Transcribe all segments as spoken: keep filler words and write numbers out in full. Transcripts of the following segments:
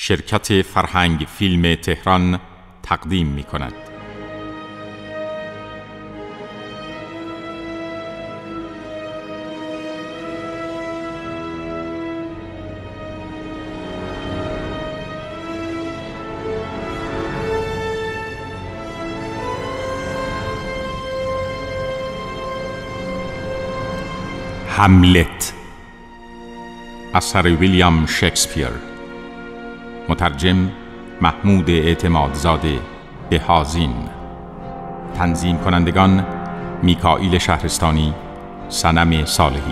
شرکت فرهنگ فیلم تهران تقدیم می کند. هملت، اثر ویلیام شکسپیر، مترجم محمود اعتمادزاده بهازین، تنظیم کنندگان میکائیل شهرستانی، صنم صالحی.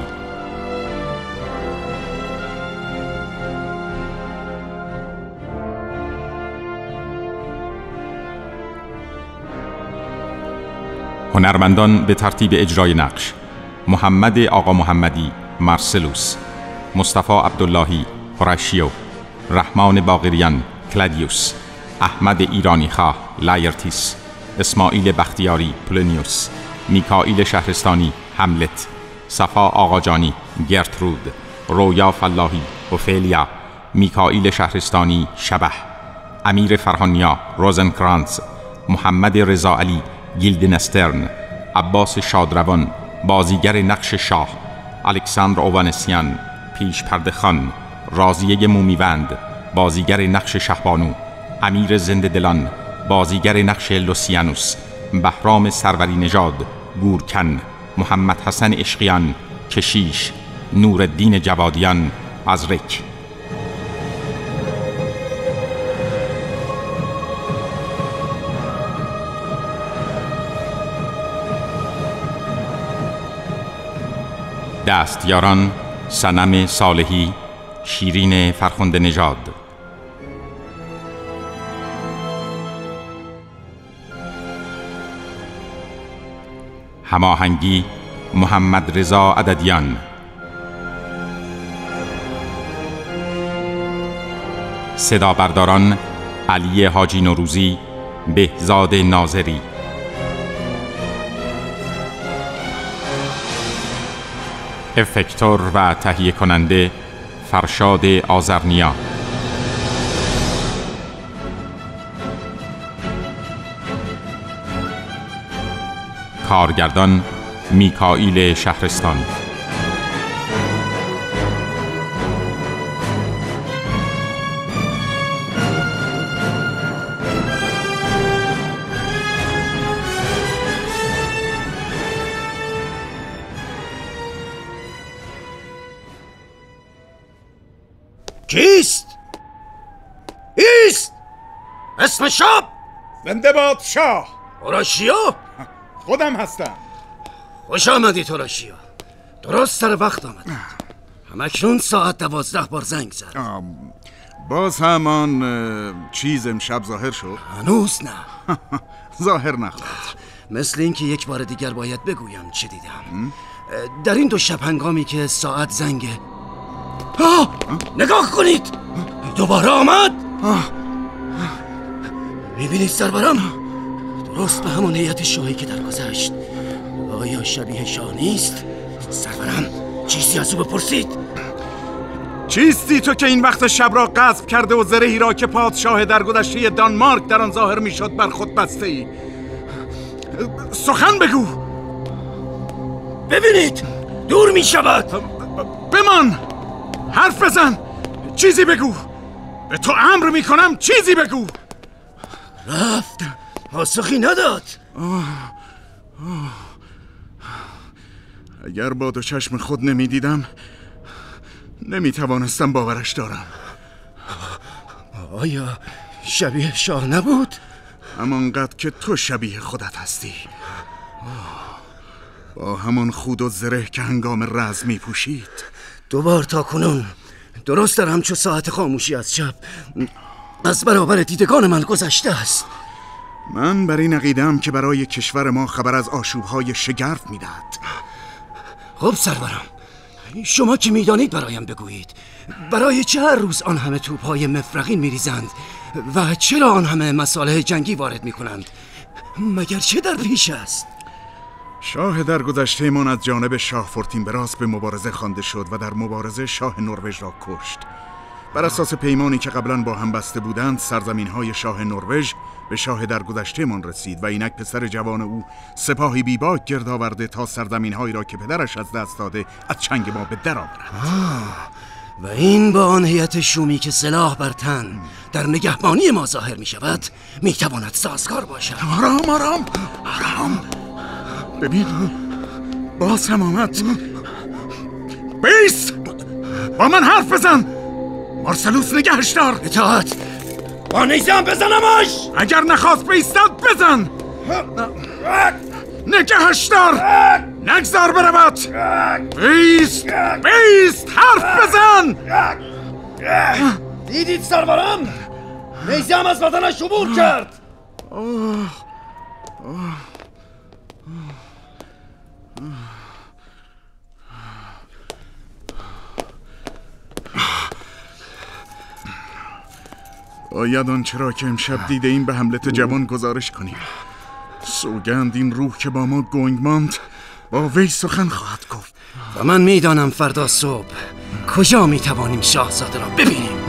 هنرمندان به ترتیب اجرای نقش: محمد آقا محمدی مارسلوس، مصطفی عبداللهی هوراشیو، رحمان باقریان کلادیوس، احمد ایرانی خواه لایرتیس، اسماعیل بختیاری پولونیوس، میکائیل شهرستانی هملت، صفا آقاجانی گرترود، رویا فلاحی اوفیلیا، میکائیل شهرستانی شبح، امیر فرهانیا روزنکرانز، محمد رضا علی گیلدنسترن، عباس شادروان بازیگر نقش شاه، الکساندر اووانسیان پیش پرده خان، راضیه مومیوند بازیگر نقش شهبانو، امیر زنده دلان بازیگر نقش لوسیانوس، بهرام سروری نژاد گورکن، محمد حسن عشقیان کشیش، نورالدین جوادیان ازرک. دستیاران: صنم صالحی، شیرین فرخنده نژاد. هماهنگی: محمد رضا عددیان. صدا برداران: علی حاجی نوروزی، بهزاد ناظری. افکتور و تهیه کننده: فرشاد آذرنیا. کارگردان: میکائیل شهرستانی. کیست؟ ایست! اسم شاه؟ زنده باد شاه! هوراشیو؟ خودم هستم. خوش آمدید هوراشیو. درست سر وقت آمدید. همکنون ساعت دوازده بار زنگ زد. باز همان چیز امشب ظاهر شد؟ هنوز نه. ظاهر نخواهد. مثل اینکه یک بار دیگر باید بگویم چی دیدم. در این دو شب هنگامی که ساعت زنگه. آه! نگاه کنید! دوباره آمد! میبینید سرورم؟ درست به همون هیئت شاهی که در گذشت. آیا شبیه شاه نیست؟ سرورم چیزی از او بپرسید. چیستی تو که این وقت شب را غصب کرده و زرهی را که پادشاه در گذشته دانمارک در آن ظاهر میشد بر خود بسته ای؟ سخن بگو. ببینید دور میشود. بمان، حرف بزن، چیزی بگو. به تو امر میکنم چیزی بگو. رفت، پاسخی نداد. آه. آه. اگر با دو چشم خود نمیدیدم نمیتوانستم باورش دارم. آیا شبیه شاه نبود؟ همانقدر که تو شبیه خودت هستی، با همان خود و زره که هنگام رز میپوشید. دوبار تا کنون درست در همچو ساعت خاموشی از شب از برابر دیدگان من گذشته است. من بر این عقیده‌ام که برای کشور ما خبر از آشوب‌های شگرف میدهد. خب سرورم، شما که میدانید برایم بگویید، برای چه هر روز آن همه توپ‌های مفرغین میریزند و چرا آن همه مصالح جنگی وارد میکنند؟ مگر چه در پیش است؟ شاه در گذشته من از جانب شاه فورتینبراس به مبارزه خوانده شد و در مبارزه شاه نروژ را کشت. بر اساس پیمانی که قبلا با هم بسته بودند سرزمین های شاه نروژ به شاه درگذشته من رسید و اینک پسر جوان او سپاهی بیباک گرد آورده تا سرزمین هایی را که پدرش از دست داده از چنگ ما به در آورد. و این با آن هیئت شومی که سلاح بر تن در نگهبانی ما ظاهر می شود می تواند سازگار باشد. آرام آرام آرام. ببین باز هم آمد. بیست با من حرف بزن. مارسلوس نگهش دار. اطاعت. با نیزم بزنمش. اگر نخواست بیستد بزن. نگهش دار. نگذار برود. بیست بیست حرف بزن. دیدید سرورم؟ نیزم از بدنش عبور کرد. باید آنچه را که امشب دیده این به حملت جوان گزارش کنیم. سوگند این روح که با ما گنگ ماند با وی سخن خواهد گفت. و من میدانم فردا صبح کجا میتوانیم شاهزاده را ببینیم.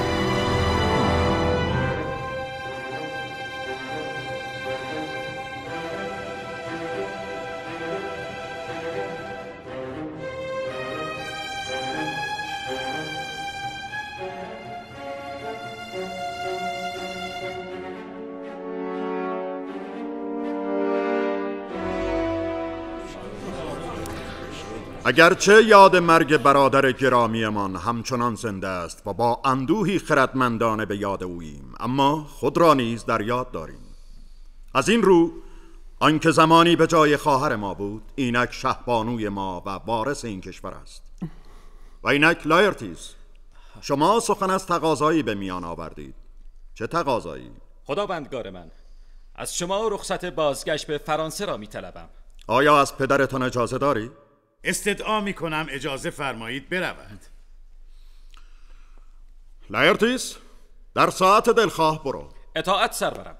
اگرچه یاد مرگ برادر گرامیمان همچنان زنده است و با اندوهی خردمندانه به یاد اوییم، اما خود را نیز در یاد داریم. از این رو آنکه زمانی به جای خواهر ما بود، اینک شهبانوی ما و وارث این کشور است. و اینک لایرتیس، شما سخن از تقاضایی به میان آوردید. چه تقاضایی؟ خداوندگار من، از شما رخصت بازگشت به فرانسه را می طلبم. آیا از پدرتان اجازه داری؟ استدعا می کنم اجازه فرمایید برود. لایرتیس، در ساعت دلخواه برو. اطاعت سرورم.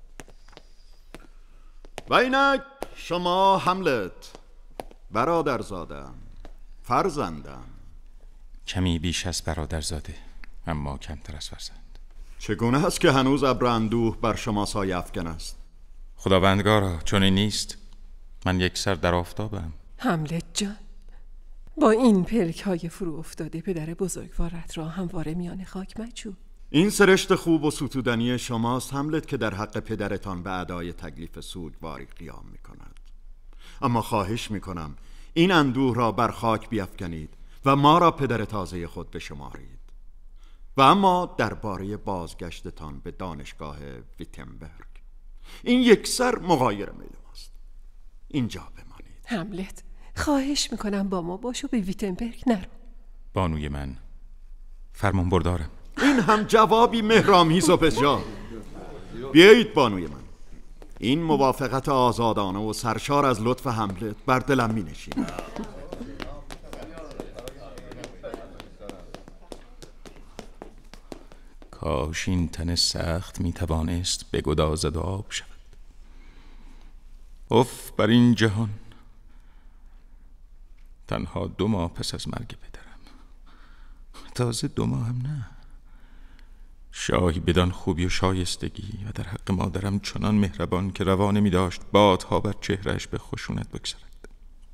و اینک شما هملت، برادرزادم، فرزندم. کمی بیش از برادرزاده، اما کمتر از فرزند. چگونه است که هنوز ابر اندوه بر شما سایه افکن است؟ خداوندگارا، چون این نیست. من یک سر در آفتابم. هملت جان، با این پلک های فرو افتاده پدر بزرگوارت را همواره میان خاک مجو. این سرشت خوب و ستودنی شماست هملت که در حق پدرتان به ادای تکلیف سوگواری قیام می کند. اما خواهش می کنم این اندوه را بر خاک بیفکنید و ما را پدر تازه خود بشمارید. و اما درباره بازگشتتان به دانشگاه ویتنبرگ، این یک سر مغایر میل ماست. اینجا بمانید. هملت، خواهش میکنم با ما باش و به ویتنبرگ نرو. بانوی من، فرمان بردارم. این هم جوابی مهرامیز و بجا. بیایید بانوی من، این موافقت آزادانه و سرشار از لطف هملت بر دلم می نشین. کاش این تن سخت می توانست بگدازد و آب شود. اف بر این جهان، تنها دو ماه پس از مرگ پدرم. تازه دو ماه هم نه. شاهی بدان خوبی و شایستگی و در حق مادرم چنان مهربان که روانه می داشت بادها بر چهرش به خشونت بگذرد.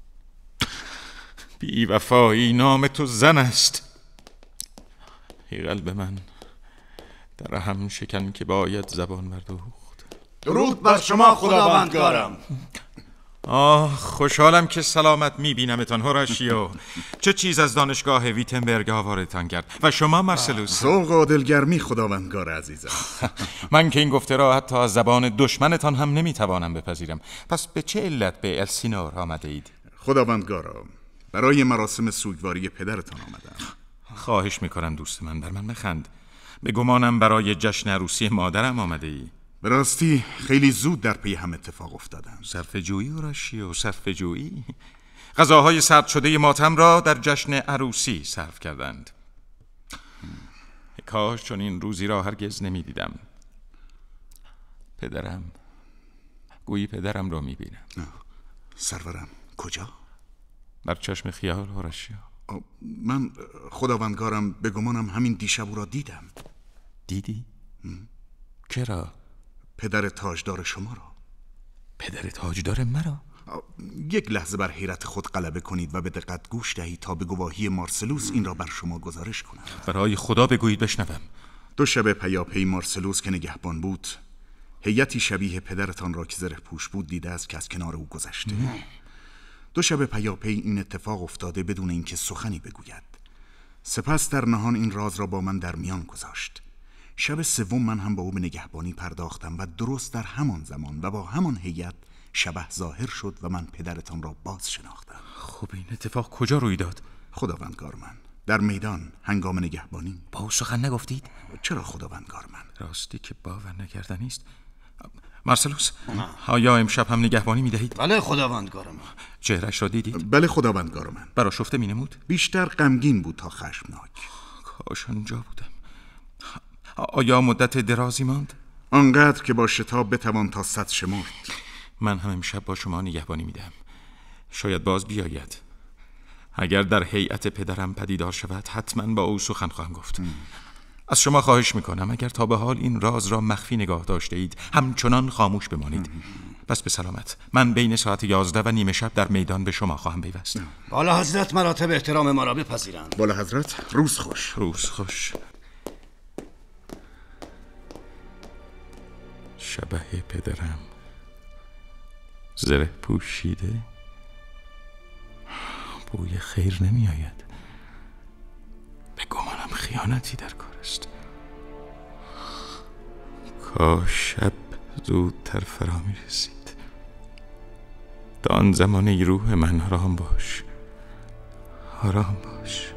بی وفایی نام تو زن است. ای قلب من، در هم شکن که باید زبان بردوخت. درود بر شما خداوندگارم. آه، خوشحالم که سلامت میبینمتان هوراشیو. چه چیز از دانشگاه ویتنبرگ آوارتان کرد؟ و شما مارسلوس؟ ذوق و دلگرمی خداوندگار عزیزم. من که این گفته را حتی از زبان دشمنتان هم نمیتوانم بپذیرم. پس به چه علت به السینور آمده اید؟ خداوندگارا، برای مراسم سوگواری پدرتان آمدم. خواهش میکنم دوست من، بر من مخند. به گمانم برای جشن عروسی مادرم آمده ای. به راستی خیلی زود در پی هم اتفاق افتادم. صرفه جویی هوراشیو، صرفه جویی. غذاهای سرد شده ماتم را در جشن عروسی صرف کردند. کاش چون این روزی را هرگز نمی دیدم. پدرم، گویی پدرم را می بینم. سرورم، کجا؟ بر چشم خیال هوراشیو. من خداوندگارم به گمانم همین دیشب او را دیدم. دیدی؟ چرا؟ پدر تاجدار شما را. پدر تاجدار مرا؟ یک لحظه بر حیرت خود غلبه کنید و به دقت گوش دهید تا به گواهی مارسلوس این را بر شما گزارش کنم. برای خدا بگویید بشنوم. دو شب پیاپی مارسلوس که نگهبان بود، هیئتی شبیه پدرتان را که زره پوش بود دیده است که از کنار او گذشته. دو شب پیاپی این اتفاق افتاده بدون اینکه سخنی بگوید. سپس در نهان این راز را با من در میان گذاشت. شب سوم من هم با او به نگهبانی پرداختم و درست در همان زمان و با همان هیئت شبح ظاهر شد و من پدرتان را باز شناختم. خب این اتفاق کجا روی داد؟ خداوندگار من، در میدان هنگام نگهبانی. با او سخن نگفتید؟ چرا خداوندگار من؟ راستی که باور نکردنی است. مارسلوس، آیا امشب هم نگهبانی می‌دهید؟ بله خداوندگار من. چهرش را دیدید؟ بله خداوندگار من. برآشفته می‌نمود؟ بیشتر غمگین بود تا خشمناک. کاش آنجا بودم. آیا مدت درازی ماند؟ آنقدر که با شتاب بتوان تا صد شمرد. من هم امشب با شما نگهبانی میدم. شاید باز بیاید. اگر در هیئت پدرم پدیدار شود حتما با او سخن خواهم گفت. ام. از شما خواهش میکنم اگر تا به حال این راز را مخفی نگاه داشته اید همچنان خاموش بمانید. پس به سلامت. من بین ساعت یازده و نیمه شب در میدان به شما خواهم پیوست. بالا حضرت مراتب احترام ما را بپذیرند. بالا حضرت روز خوش. روز خوش. شبح پدرم زره پوشیده، بوی خیر نمی آید. به گمانم خیانتی در کار است. کاش شب زودتر فرا می رسید. تا آن زمان ای روح من آرام باش، آرام باش.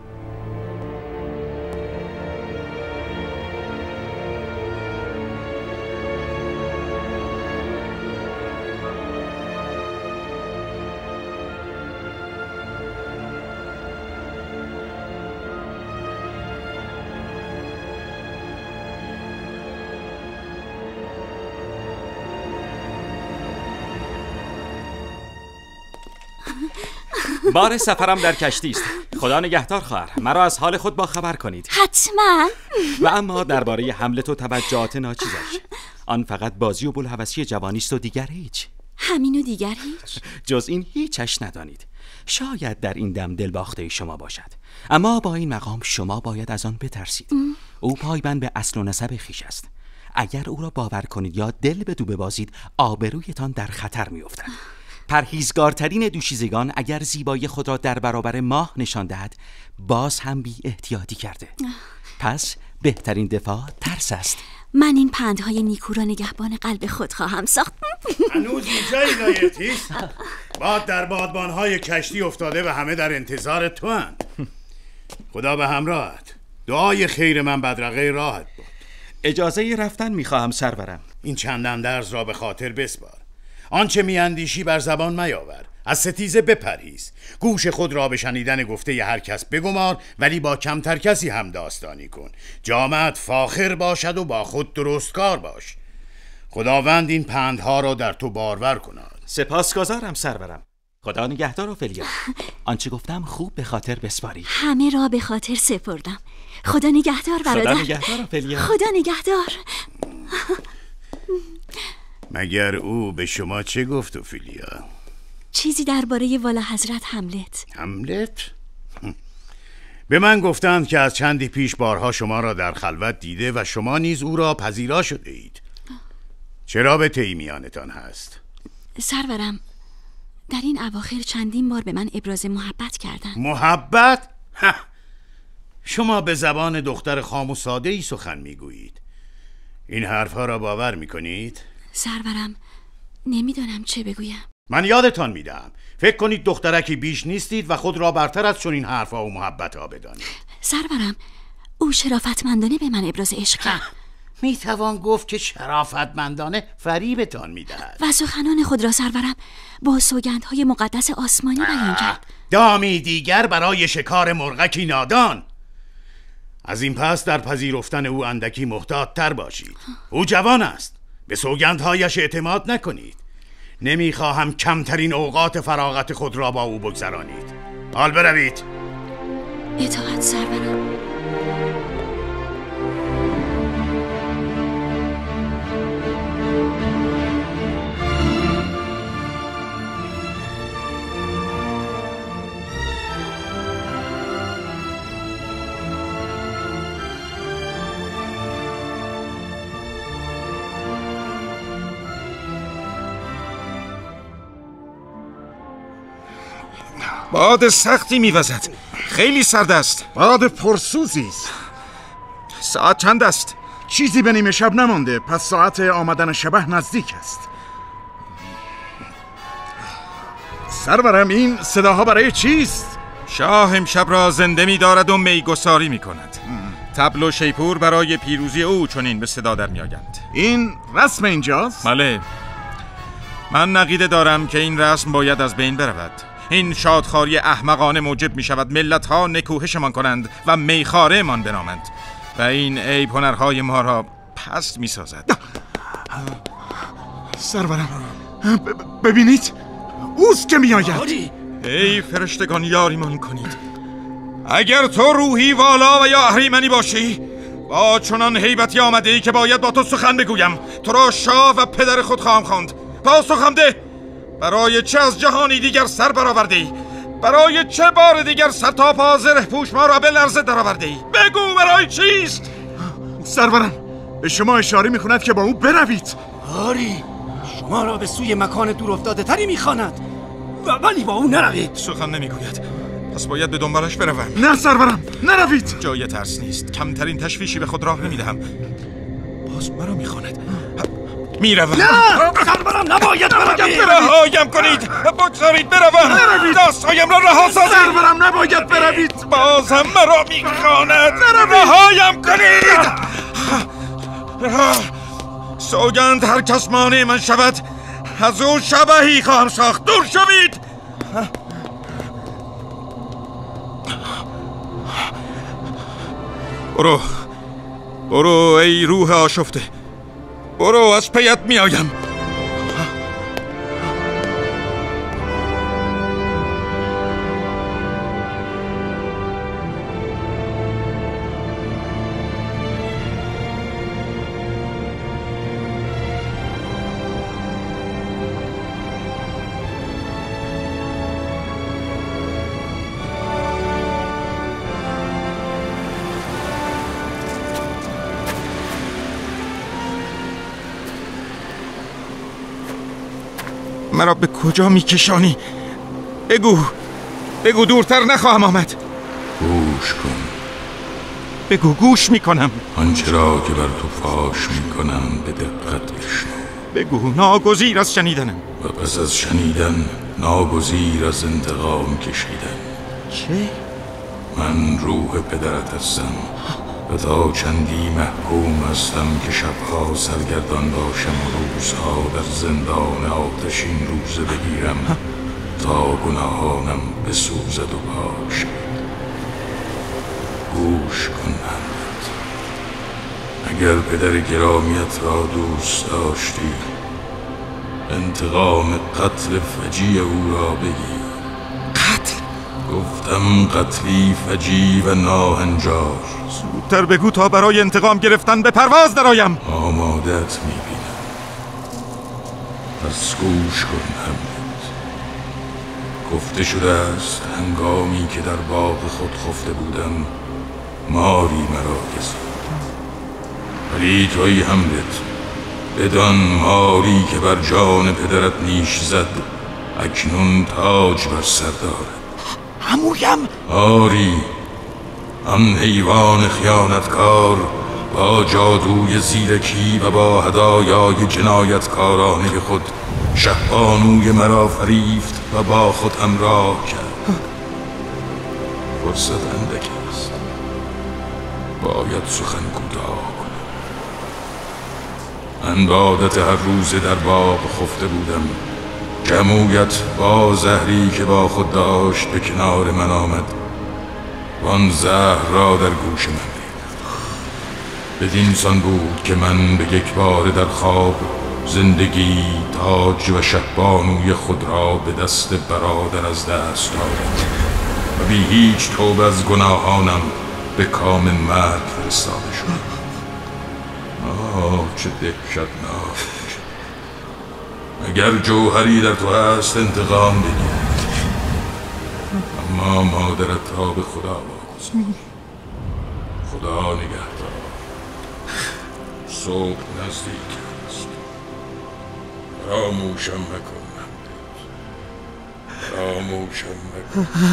بار سفرم در کشتی است. خدا نگهدار خواهر، مرا از حال خود با خبر کنید. حتما. و اما درباره حملت و توجهات ناچیزش، آن فقط بازی و بلهوسی جوانی است و دیگر هیچ. همین و دیگر هیچ؟ جز این هیچش ندانید. شاید در این دم دل باخته شما باشد، اما با این مقام شما باید از آن بترسید. ام. او پایبند به اصل و نسب خویش است. اگر او را باور کنید یا دل به دو ببازید آبرویتان در خطر می‌افتد. پرهیزگارترین دوشیزگان اگر زیبایی خود را در برابر ماه نشان دهد باز هم بی احتیاطی کرده. پس بهترین دفاع ترس است. من این پندهای نیکو را نگهبان قلب خود خواهم ساخت. هنوز اینجایی لایتیس؟ باد در بادبانهای کشتی افتاده و همه در انتظار تو هند. خدا به همراهت. دعای خیر من بدرقه راحت بود. اجازه رفتن میخواهم سرورم. این چند اندرز را به خاطر بسپار. آنچه میاندیشی بر زبان میاور. از ستیزه بپرهیز. گوش خود را به شنیدن گفته ی هر کس بگمار، ولی با کمتر کسی هم داستانی کن. جامعت فاخر باشد و با خود درستکار باش. خداوند این پندها را در تو بارور کند. سپاسگزارم سرورم. خدا نگهدار اوفلیا. آنچه گفتم خوب به خاطر بسپاری. همه را به خاطر سپردم. خدا نگهدار برادر. خدا نگهدار اوفلیا. خدا نگهدار. مگر او به شما چه گفت اوفیلیا؟ چیزی درباره والا حضرت هملت. هملت؟ به من گفتند که از چندی پیش بارها شما را در خلوت دیده و شما نیز او را پذیرا شده اید. چه رابطه‌ای میانتان هست؟ سرورم، در این اواخر چندین بار به من ابراز محبت کردند. محبت؟ شما به زبان دختر خام و ساده ای سخن میگویید. این حرفها را باور میکنید؟ سرورم، نمیدانم چه بگویم. من یادتان میدم فکر کنید دخترکی بیش نیستید و خود را برتر از چنین حرفها و محبتها بدانید. سرورم، او شرافتمندانه به من ابراز عشق کرد. میتوان گفت که شرافتمندانه فریبتان میدهد و سخنان خود را سرورم با سوگندهای مقدس آسمانی بیان کرد. دامی دیگر برای شکار مرغکی نادان. از این پس در پذیرفتن او اندکی محتاط تر باشید. او جوان است، به سوگندهایش اعتماد نکنید. نمیخواهم کمترین اوقات فراغت خود را با او بگذرانید. حال بروید. اطاعت سرورم. باد سختی میوزد، خیلی سرد است. باد پرسوزی است. ساعت چند است؟ چیزی به نیمه شب نمانده، پس ساعت آمدن شبح نزدیک است. سرورم، این صداها برای چیست؟ شاه امشب را زنده می دارد و میگساری می کند. طبل و شیپور برای پیروزی او چنین به صدا در می آیند. این رسم اینجاست؟ بله. من عقیده دارم که این رسم باید از بین برود. این شادخواری احمقانه موجب می شود ملت ها نکوهشمان کنند و میخاره من بنامند و این عیب هنرهای ما را پست می سازد. سرورم، ببینید اوست که می آید. ای فرشتگان یاریمان کنید. اگر تو روحی والا و یا اهریمنی باشی، با چنان هیبتی آمده ای که باید با تو سخن بگویم، تو را شاه و پدر خود خواهم خواند. پاسخم ده، برای چه از جهانی دیگر سر برآورده ای؟ برای چه بار دیگر سر تا پا زره پوش ما را به لرزه درآورده ای؟ بگو برای چیست؟ سرورم، به شما اشاره می‌کند که با او بروید. آری، شما را به سوی مکان دور افتاده تری می‌خواند، ولی با او نروید. سخن نمیگوید، پس باید به دنبالش بروم. نه سرورم، نروید. جای ترس نیست، کمترین تشویشی به خود راه نمیدهم. باز مرا میخواند. میروم. نه سرورم، نباید بروید. رهایم کنید، بگذارید بروم. دستهایم را رها سازید. سرورم، نباید بروید. بازم مرا میخواند. رهایم کنید. سوگند هر کس مانع من شود، از او شبحی خواهم ساخت. دور شوید. برو برو ای روح آشفته، برو، از پیت می آیم. مرا به کجا میکشانی؟ بگو بگو، دورتر نخواهم آمد. گوش کن. بگو، گوش میکنم. آنچه را که بر تو فاش میکنم به دقت بشنو. بگو، ناگزیر از شنیدنم. و پس از شنیدن ناگزیر از انتقام کشیدن. چه؟ من روح پدرت هستم و تا چندی محکوم هستم که شبها سرگردان باشم و روزها در زندان آتشین روزه بگیرم تا گناهانم بسوزد و پاک. گوش کن همت. اگر پدر گرامیت را دوست داشتی، انتقام قتل فجیع او را بگیر. قتل؟ گفتم قتلی فجیع و ناهنجار. زودتر بگو تا برای انتقام گرفتن به پرواز درآیم. آمادت میبینم. پس گوش کن همت. گفته شده است هنگامی که در باغ خود خفته بودم، ماری مرا گزید. ولی توی همت، بدان ماری که بر جان پدرت نیش زد اکنون تاج بر سر دارد. عمویم؟ آری، آن حیوان خیانتکار با جادوی زیرکی و با هدایای جنایتکارانه خود شهبانوی مرا فریفت و با خود همراه کرد. فرصت اندک است، باید سخن کوتاه کنم. من به عادت هر روزه در باغ خفته بودم. جمویت با زهری که با خود داشت به کنار من آمد، وان زهر را در گوش من ریخت. بدین سان بود که من به یک بار در خواب زندگی، تاج و شهبانوی خود را به دست برادر از دست دادم. و بی هیچ توبه از گناهانم به کام مرگ فرستاده شد. آه چه دهشتناک! اگر جوهری در تو هست انتقام بگیر، اما مادرت را به خدا واگذار. خدا نگهدار. صبح نزدیک است. فراموشم مکن نمید. فراموشم مکن.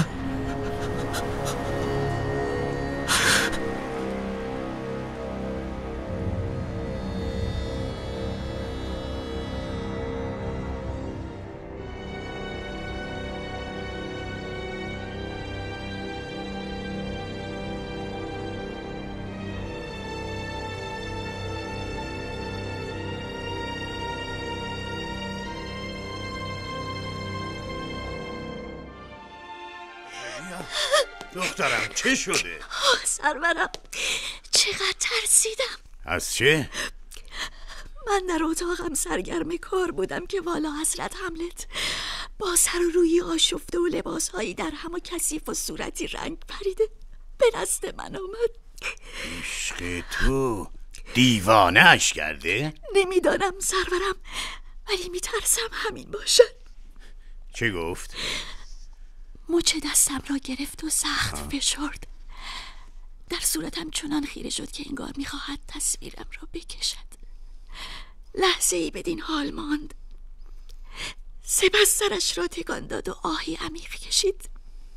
دخترم چه شده؟ سرورم چقدر ترسیدم. از چه؟ من در اتاقم سرگرم کار بودم که والا حضرت حملت با سر و روی آشفته و لباسهایی در هم و کثیف و صورتی رنگ پریده به نزد من آمد. عشق تو دیوانه اش کرده؟ نمیدانم سرورم، ولی میترسم همین باشد. چه گفت؟ مچ دستم را گرفت و سخت فشرد. در صورتم چنان خیره شد که انگار میخواهد تصویرم را بکشد. لحظه ای بدین حال ماند، سپس سرش را تکان داد و آهی عمیق کشید.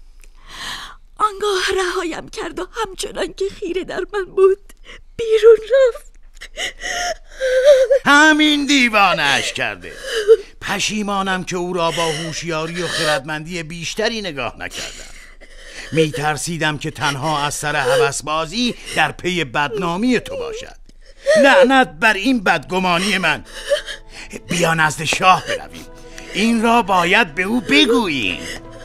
آنگاه رهایم کرد و همچنان که خیره در من بود بیرون رفت. همین دیوانه اش کرده. پشیمانم که او را با هوشیاری و خردمندی بیشتری نگاه نکردم. می ترسیدم که تنها از سر هوسبازی در پی بدنامی تو باشد. لعنت بر این بدگمانی من. بیا نزد شاه برویم، این را باید به او بگوییم.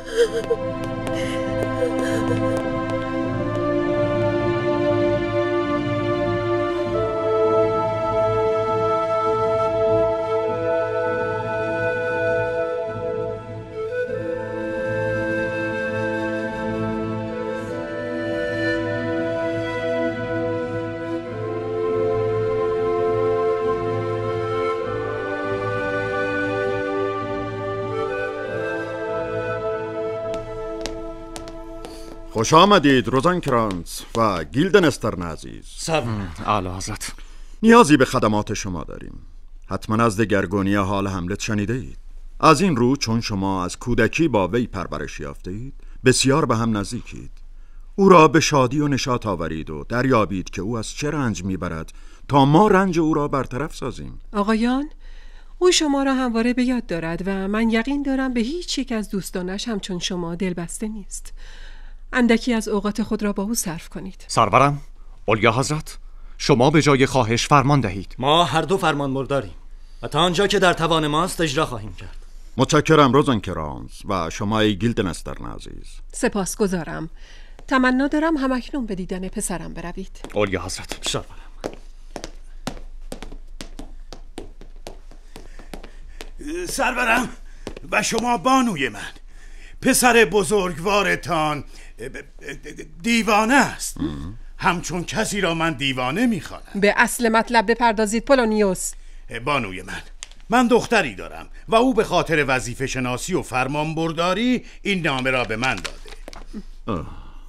خوش آمدید روزنکرانس و گیلدنسترن عزیز. سلام اعلی حضرت. نیازی به خدمات شما داریم. حتما از دگرگونی حال حملت شنیده اید. از این رو چون شما از کودکی با وی پرورش یافته اید بسیار به هم نزدیکید. او را به شادی و نشاط آورید و دریابید که او از چه رنج میبرد تا ما رنج او را برطرف سازیم. آقایان، او شما را همواره به یاد دارد و من یقین دارم به هیچ یک از دوستانش همچون شما دلبسته نیست. اندکی از اوقات خود را با او صرف کنید. سرورم، اولیا حضرت، شما به جای خواهش فرمان دهید. ما هر دو فرمان برداریم و تا آنجا که در توان ماست اجرا خواهیم کرد. متشکرم روزنکرانس و شما ای گیلدنسترن عزیز. سپاسگزارم. تمنا دارم همکنون به دیدن پسرم بروید. اولیا حضرت. سرورم. سرورم و شما بانوی من، پسر بزرگوارتان دیوانه است. همچون کسی را من دیوانه میخوانم. به اصل مطلب بپردازید پولونیوس. بانوی من، من دختری دارم و او به خاطر وظیفه شناسی و فرمان برداری این نامه را به من داده. آه.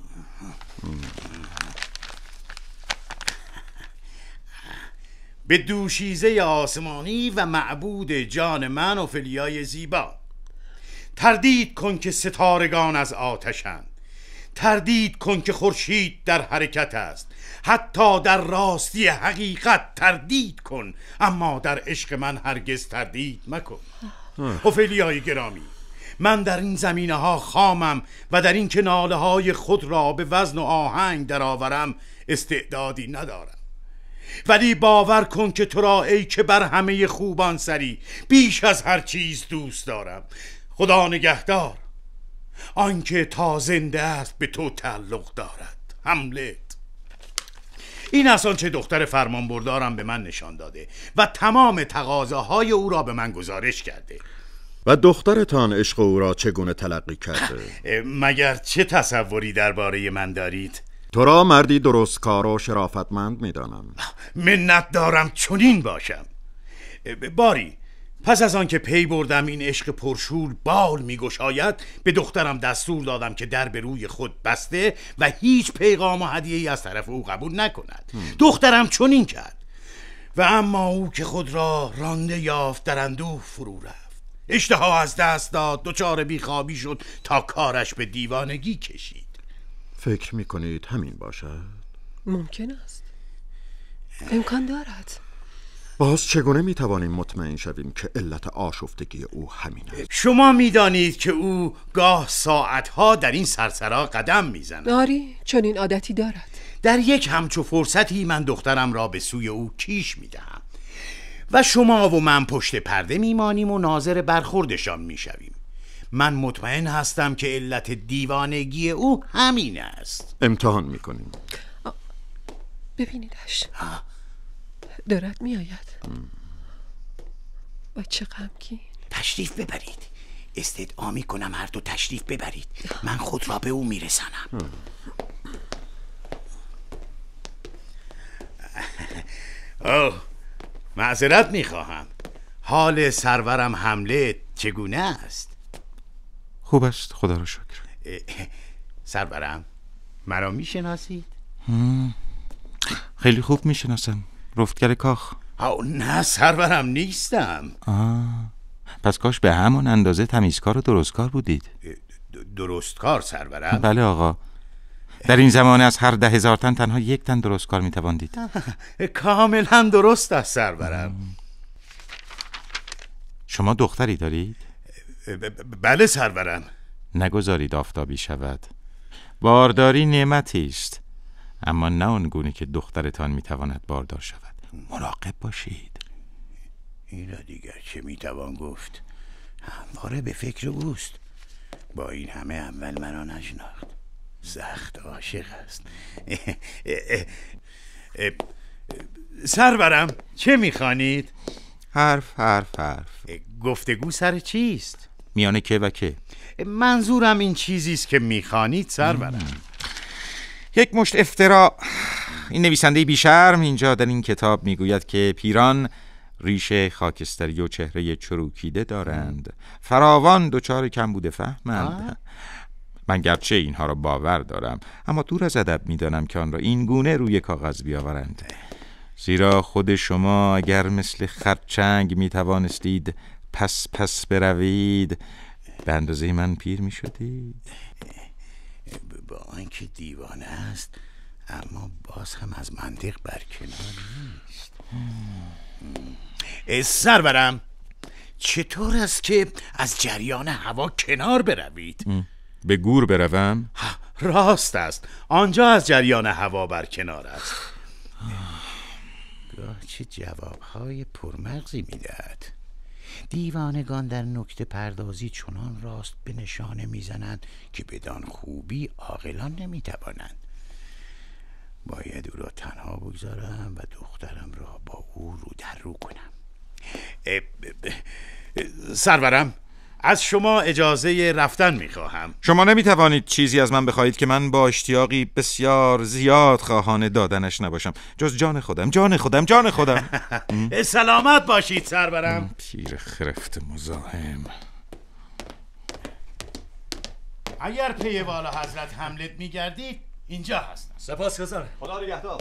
به دوشیزه آسمانی و معبود جان من اوفلیای زیبا، تردید کن که ستارگان از آتشند، تردید کن که خورشید در حرکت است، حتی در راستی حقیقت تردید کن، اما در عشق من هرگز تردید مکن. اوفلیای گرامی، من در این زمینه ها خامم و در این که ناله های خود را به وزن و آهنگ درآورم استعدادی ندارم، ولی باور کن که تو را ای که بر همه خوبان سری بیش از هر چیز دوست دارم. خدا نگهدار. آنکه تا زنده است به تو تعلق دارد. حملت. این است آنچه دختر فرمانبردارم به من نشان داده و تمام تقاضاهای او را به من گزارش کرده. و دخترتان عشق او را چگونه تلقی کرده؟ مگر چه تصوری درباره من دارید؟ تو را مردی درستکار و شرافتمند می‌دانم. منت دارم چنین باشم. باری پس از آن که پی بردم این عشق پرشور بال میگشاید، به دخترم دستور دادم که در به روی خود بسته و هیچ پیغام و هدیه‌ای از طرف او قبول نکند. هم. دخترم چنین کرد و اما او که خود را رانده یافت در اندوه فرو رفت، اشتها از دست داد، دچار بیخوابی شد تا کارش به دیوانگی کشید. فکر میکنید همین باشد؟ ممکن است، امکان دارد. باز چگونه میتوانیم مطمئن شویم که علت آشفتگی او همین است؟ شما میدانید که او گاه ساعتها در این سرسرا قدم میزند. آری، چون این عادتی دارد. در یک همچو فرصتی من دخترم را به سوی او کیش میدهم و شما و من پشت پرده میمانیم و ناظر برخوردشان میشویم. من مطمئن هستم که علت دیوانگی او همین است. امتحان میکنیم. ببینیدش دارد میآید و چه غمگین. تشریف ببرید، استدعا میکنم هر دو تشریف ببرید، من خود را به او میرسانم. اوه، معذرت میخواهم، حال سرورم حمله چگونه است؟ خوب است، خدا را شکر. سرورم مرا میشناسید؟ خیلی خوب میشناسم، رفتگر کاخ. آه نه سرورم نیستم. آه. پس کاش به همان اندازه تمیزکار و درستکار بودید. درستکار سرورم؟ بله آقا، در این زمان از هر ده هزار تن تنها یک تن درستکار میتواندید. کاملا درست است سرورم. شما دختری دارید؟ بله سرورم. نگذارید آفتابی شود. بارداری نعمتی است، اما نه آنگونه که دخترتان میتواند باردار شود. مراقب باشید. اینا دیگر چه میتوان گفت؟ همواره به فکر اوست. با این همه اول مرا نشناخت. سخت عاشق است. سرورم چه میخوانید؟ حرف حرف حرف. گفتگو سر چیست؟ میانه که و که. منظورم این چیزیست که میخوانید سرورم. یک مشت افترا. این نویسنده بیشرم اینجا در این کتاب میگوید که پیران ریشه خاکستری و چهره چروکیده دارند، فراوان دچار کمبود فهمند. من گرچه اینها را باور دارم، اما دور از ادب میدانم که آن را این گونه روی کاغذ بیاورند، زیرا خود شما اگر مثل خرچنگ میتوانستید پس پس بروید، به اندازه من پیر میشدید. با آنکه دیوانه است، اما باز هم از منطق برکنار نیست. سرورم چطور است که از جریان هوا کنار بروید؟ به گور بروم؟ راست است، آنجا از جریان هوا برکنار است. گاه چه جوابهای پرمغزی میدهد. دیوانگان در نکته پردازی چنان راست به نشانه میزنند که بدان خوبی عاقلان نمیتوانند. باید او را تنها بگذارم و دخترم را با او رو در رو کنم. سرورم از شما اجازه رفتن میخواهم. شما نمیتوانید چیزی از من بخواهید که من با اشتیاقی بسیار زیاد خواهان دادنش نباشم، جز جان خودم. جان خودم جان خودم. سلامت باشید سرورم. پیر خرفت مزاحم. اگر پی والا حضرت حملت میگردید اینجا هستم. سپاسگزارم. خدا نگهدار.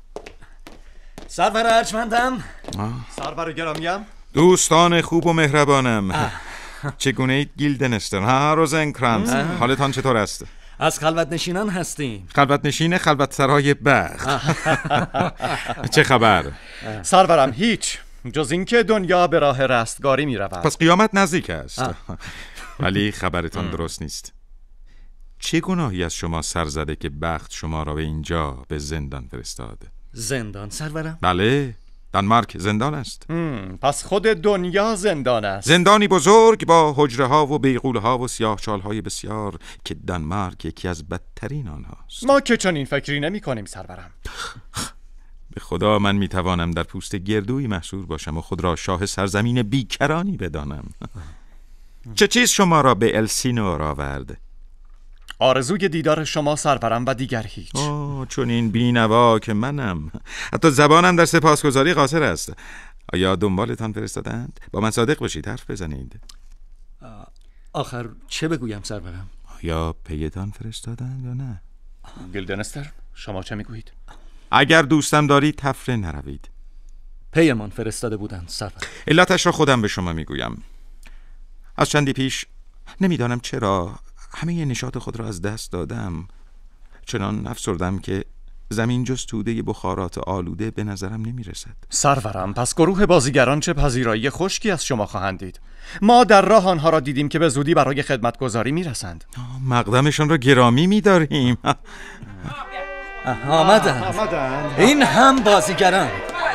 سرور ارجمندم، سرور گرامیم، دوستان خوب و مهربانم، چگونه اید گیلدنستر؟ ها روزنکرانز، حالتان چطور است؟ از خلوت نشینان هستیم. خلوت نشین خلوت سرای بخت. چه خبر؟ سرورم هیچ، جز اینکه دنیا به راه رستگاری می رود. پس قیامت نزدیک است. ولی خبرتان درست نیست. چه گناهی از شما سر زده که بخت شما را به اینجا به زندان فرستاد؟ زندان سرورم؟ بله، دانمارک زندان است. پس خود دنیا زندان است. زندانی بزرگ با حجره ها و بیغوله ها و سیاهچال های بسیار که دانمارک یکی از بدترین آنهاست. ما که چنین فکری نمی کنیم سرورم. به خدا من می توانم در پوست گردویی محصور باشم و خود را شاه سرزمین بیکرانی بدانم. چه چیز شما را به السینور آورد؟ آرزوی دیدار شما سرورم و دیگر هیچ. آه چون این بینوا که منم، حتی زبانم در سپاسگزاری قاصر است. آیا دنبالتان فرستادند؟ با من صادق باشید، حرف بزنید. آخر چه بگویم سرورم؟ آیا پیتان فرستادند یا نه؟ گیلدنستر شما چه میگویید؟ اگر دوستم دارید تفره نروید. پیمان فرستاده بودند سرور. علتش را خودم به شما میگویم. از چندی پیش نمیدانم چرا همه نشاط خود را از دست دادم. چنان افسردم که زمین جز توده بخارات آلوده به نظرم نمی رسد. سرورم، پس گروه بازیگران چه پذیرایی خشکی از شما خواهند دید. ما در راه آنها را دیدیم که به زودی برای خدمتگزاری می رسند. مقدمشان را گرامی می داریم. آمدند. این هم بازیگران.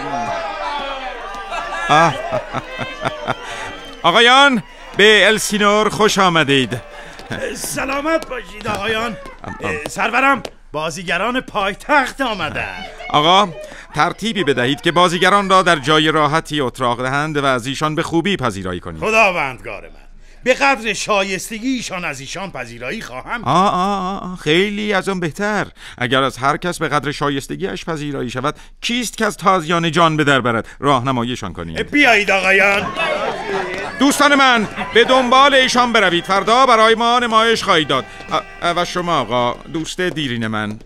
آقایان، به السینور خوش آمدید. سلامت باشید آقایان. سرورم، بازیگران پایتخت آمدند. آقا، ترتیبی بدهید که بازیگران را در جای راحتی اتراق دهند و از ایشان به خوبی پذیرایی کنید. خداوندگار من، به قدر شایستگی ایشان از ایشان پذیرایی خواهم. آه آه آه خیلی از آن بهتر. اگر از هر کس به قدر شایستگیش پذیرایی شود، کیست که از تازیان جان به در برد؟ راهنماییشان کنید. بیایید آقایان. دوستان من، به دنبال ایشان بروید. فردا برای ما نمایش خواهید داد. و شما آقا، دوست دیرین من،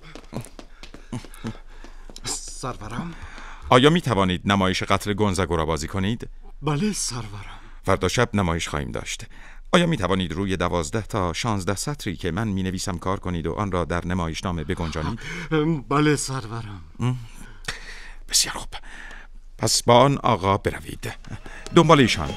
سرورم، آیا می توانید نمایش قتل گونزاگو را بازی کنید؟ بله سرورم. فردا شب نمایش خواهیم داشت. آیا می توانید روی دوازده تا شانزده سطری که من می نویسم کار کنید و آن را در نمایشنامه بگنجانید؟ بله سرورم. بسیار خوب. پس با آن آقا بروید. دنبال ایشان.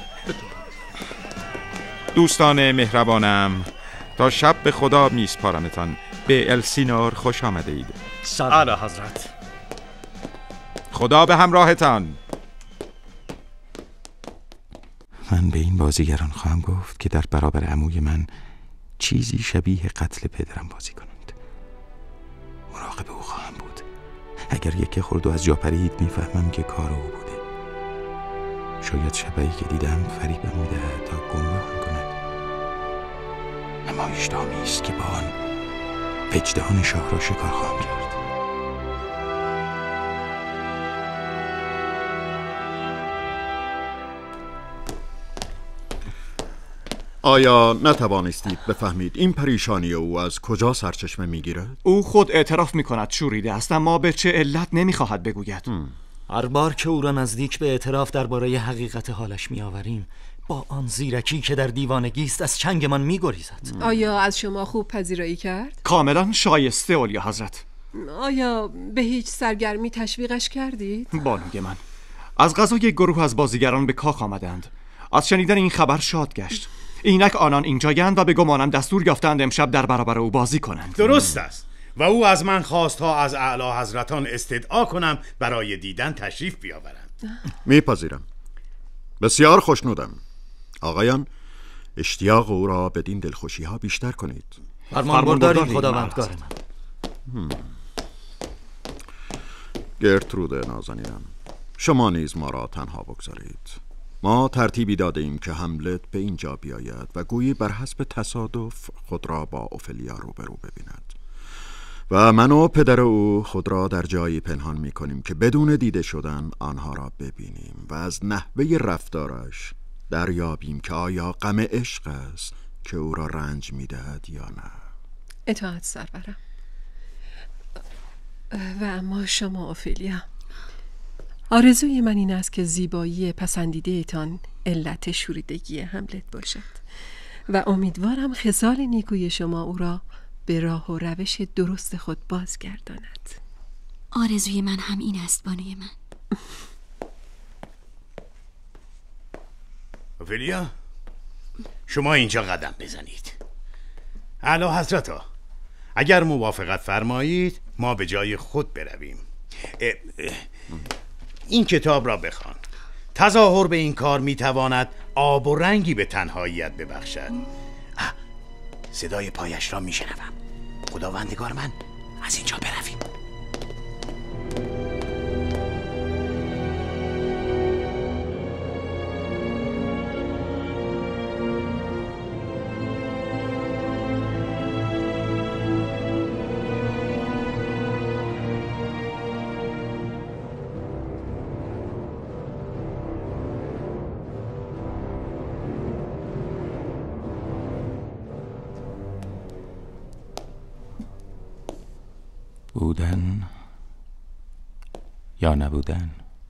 دوستان مهربانم، تا شب به خدا می سپارمتان. به السینور خوش آمده اید. اعلی حضرت. خدا به همراهتان. من به این بازیگران خواهم گفت که در برابر عموی من چیزی شبیه قتل پدرم بازی کنند. مراقب او خواهم بود. اگر یک خورد و از جا پرید میفهمم که کار او بوده. شاید شبیهی که دیدم فریبم میدهد تا گمراهم کند. نمایشنامه‌ای است که با آن وجدان شاه را شکار خواهم کرد. آیا نتوانستید بفهمید این پریشانی او از کجا سرچشمه میگیرد؟ او خود اعتراف میکند شوریده است، اما به چه علت نمیخواهد بگوید. هر بار که او را نزدیک به اعتراف درباره حقیقت حالش میآوریم، با آن زیرکی که در دیوانگی است از چنگمان میگریزد. آیا از شما خوب پذیرایی کرد؟ کاملا شایسته اولیا حضرت. آیا به هیچ سرگرمی تشویقش کردید؟ بانوی من، از قضا یک گروه از بازیگران به کاخ آمدند. از شنیدن این خبر شاد گشت. اینک آنان اینجایند و به گمانم دستور یافتند امشب در برابر او بازی کنند. درست است. و او از من خواست تا از اعلی حضرتان استدعا کنم برای دیدن تشریف بیاورند. میپذیرم. بسیار خوشنودم. آقایان، اشتیاق او را بدین دلخوشی ها بیشتر کنید. فرمانبرداریم خداوندگار من. گرتروده نازنینم، شما نیز ما را تنها بگذارید. ما ترتیبی داده ایم که هملت به اینجا بیاید و گویی بر حسب تصادف خود را با اوفلیا روبرو ببیند و من و پدر او خود را در جایی پنهان می کنیم که بدون دیده شدن آنها را ببینیم و از نحوه رفتارش دریابیم که آیا غم عشق است که او را رنج می دهد یا نه. اطاعت سرورم. و اما شما اوفلیا، آرزوی من این است که زیبایی پسندیده تان علت شوریدگی هملت باشد و امیدوارم خصال نیکوی شما او را به راه و روش درست خود بازگرداند. آرزوی من هم این است بانوی من. اوفلیا، شما اینجا قدم بزنید. اعلی حضرتا، اگر موافقت فرمایید ما به جای خود برویم. اه اه این کتاب را بخوان. تظاهر به این کار میتواند آب و رنگی به تنهاییت ببخشد. صدای پایش را میشنوم. خداوندگار من، از اینجا برویم. بودن یا نبودن،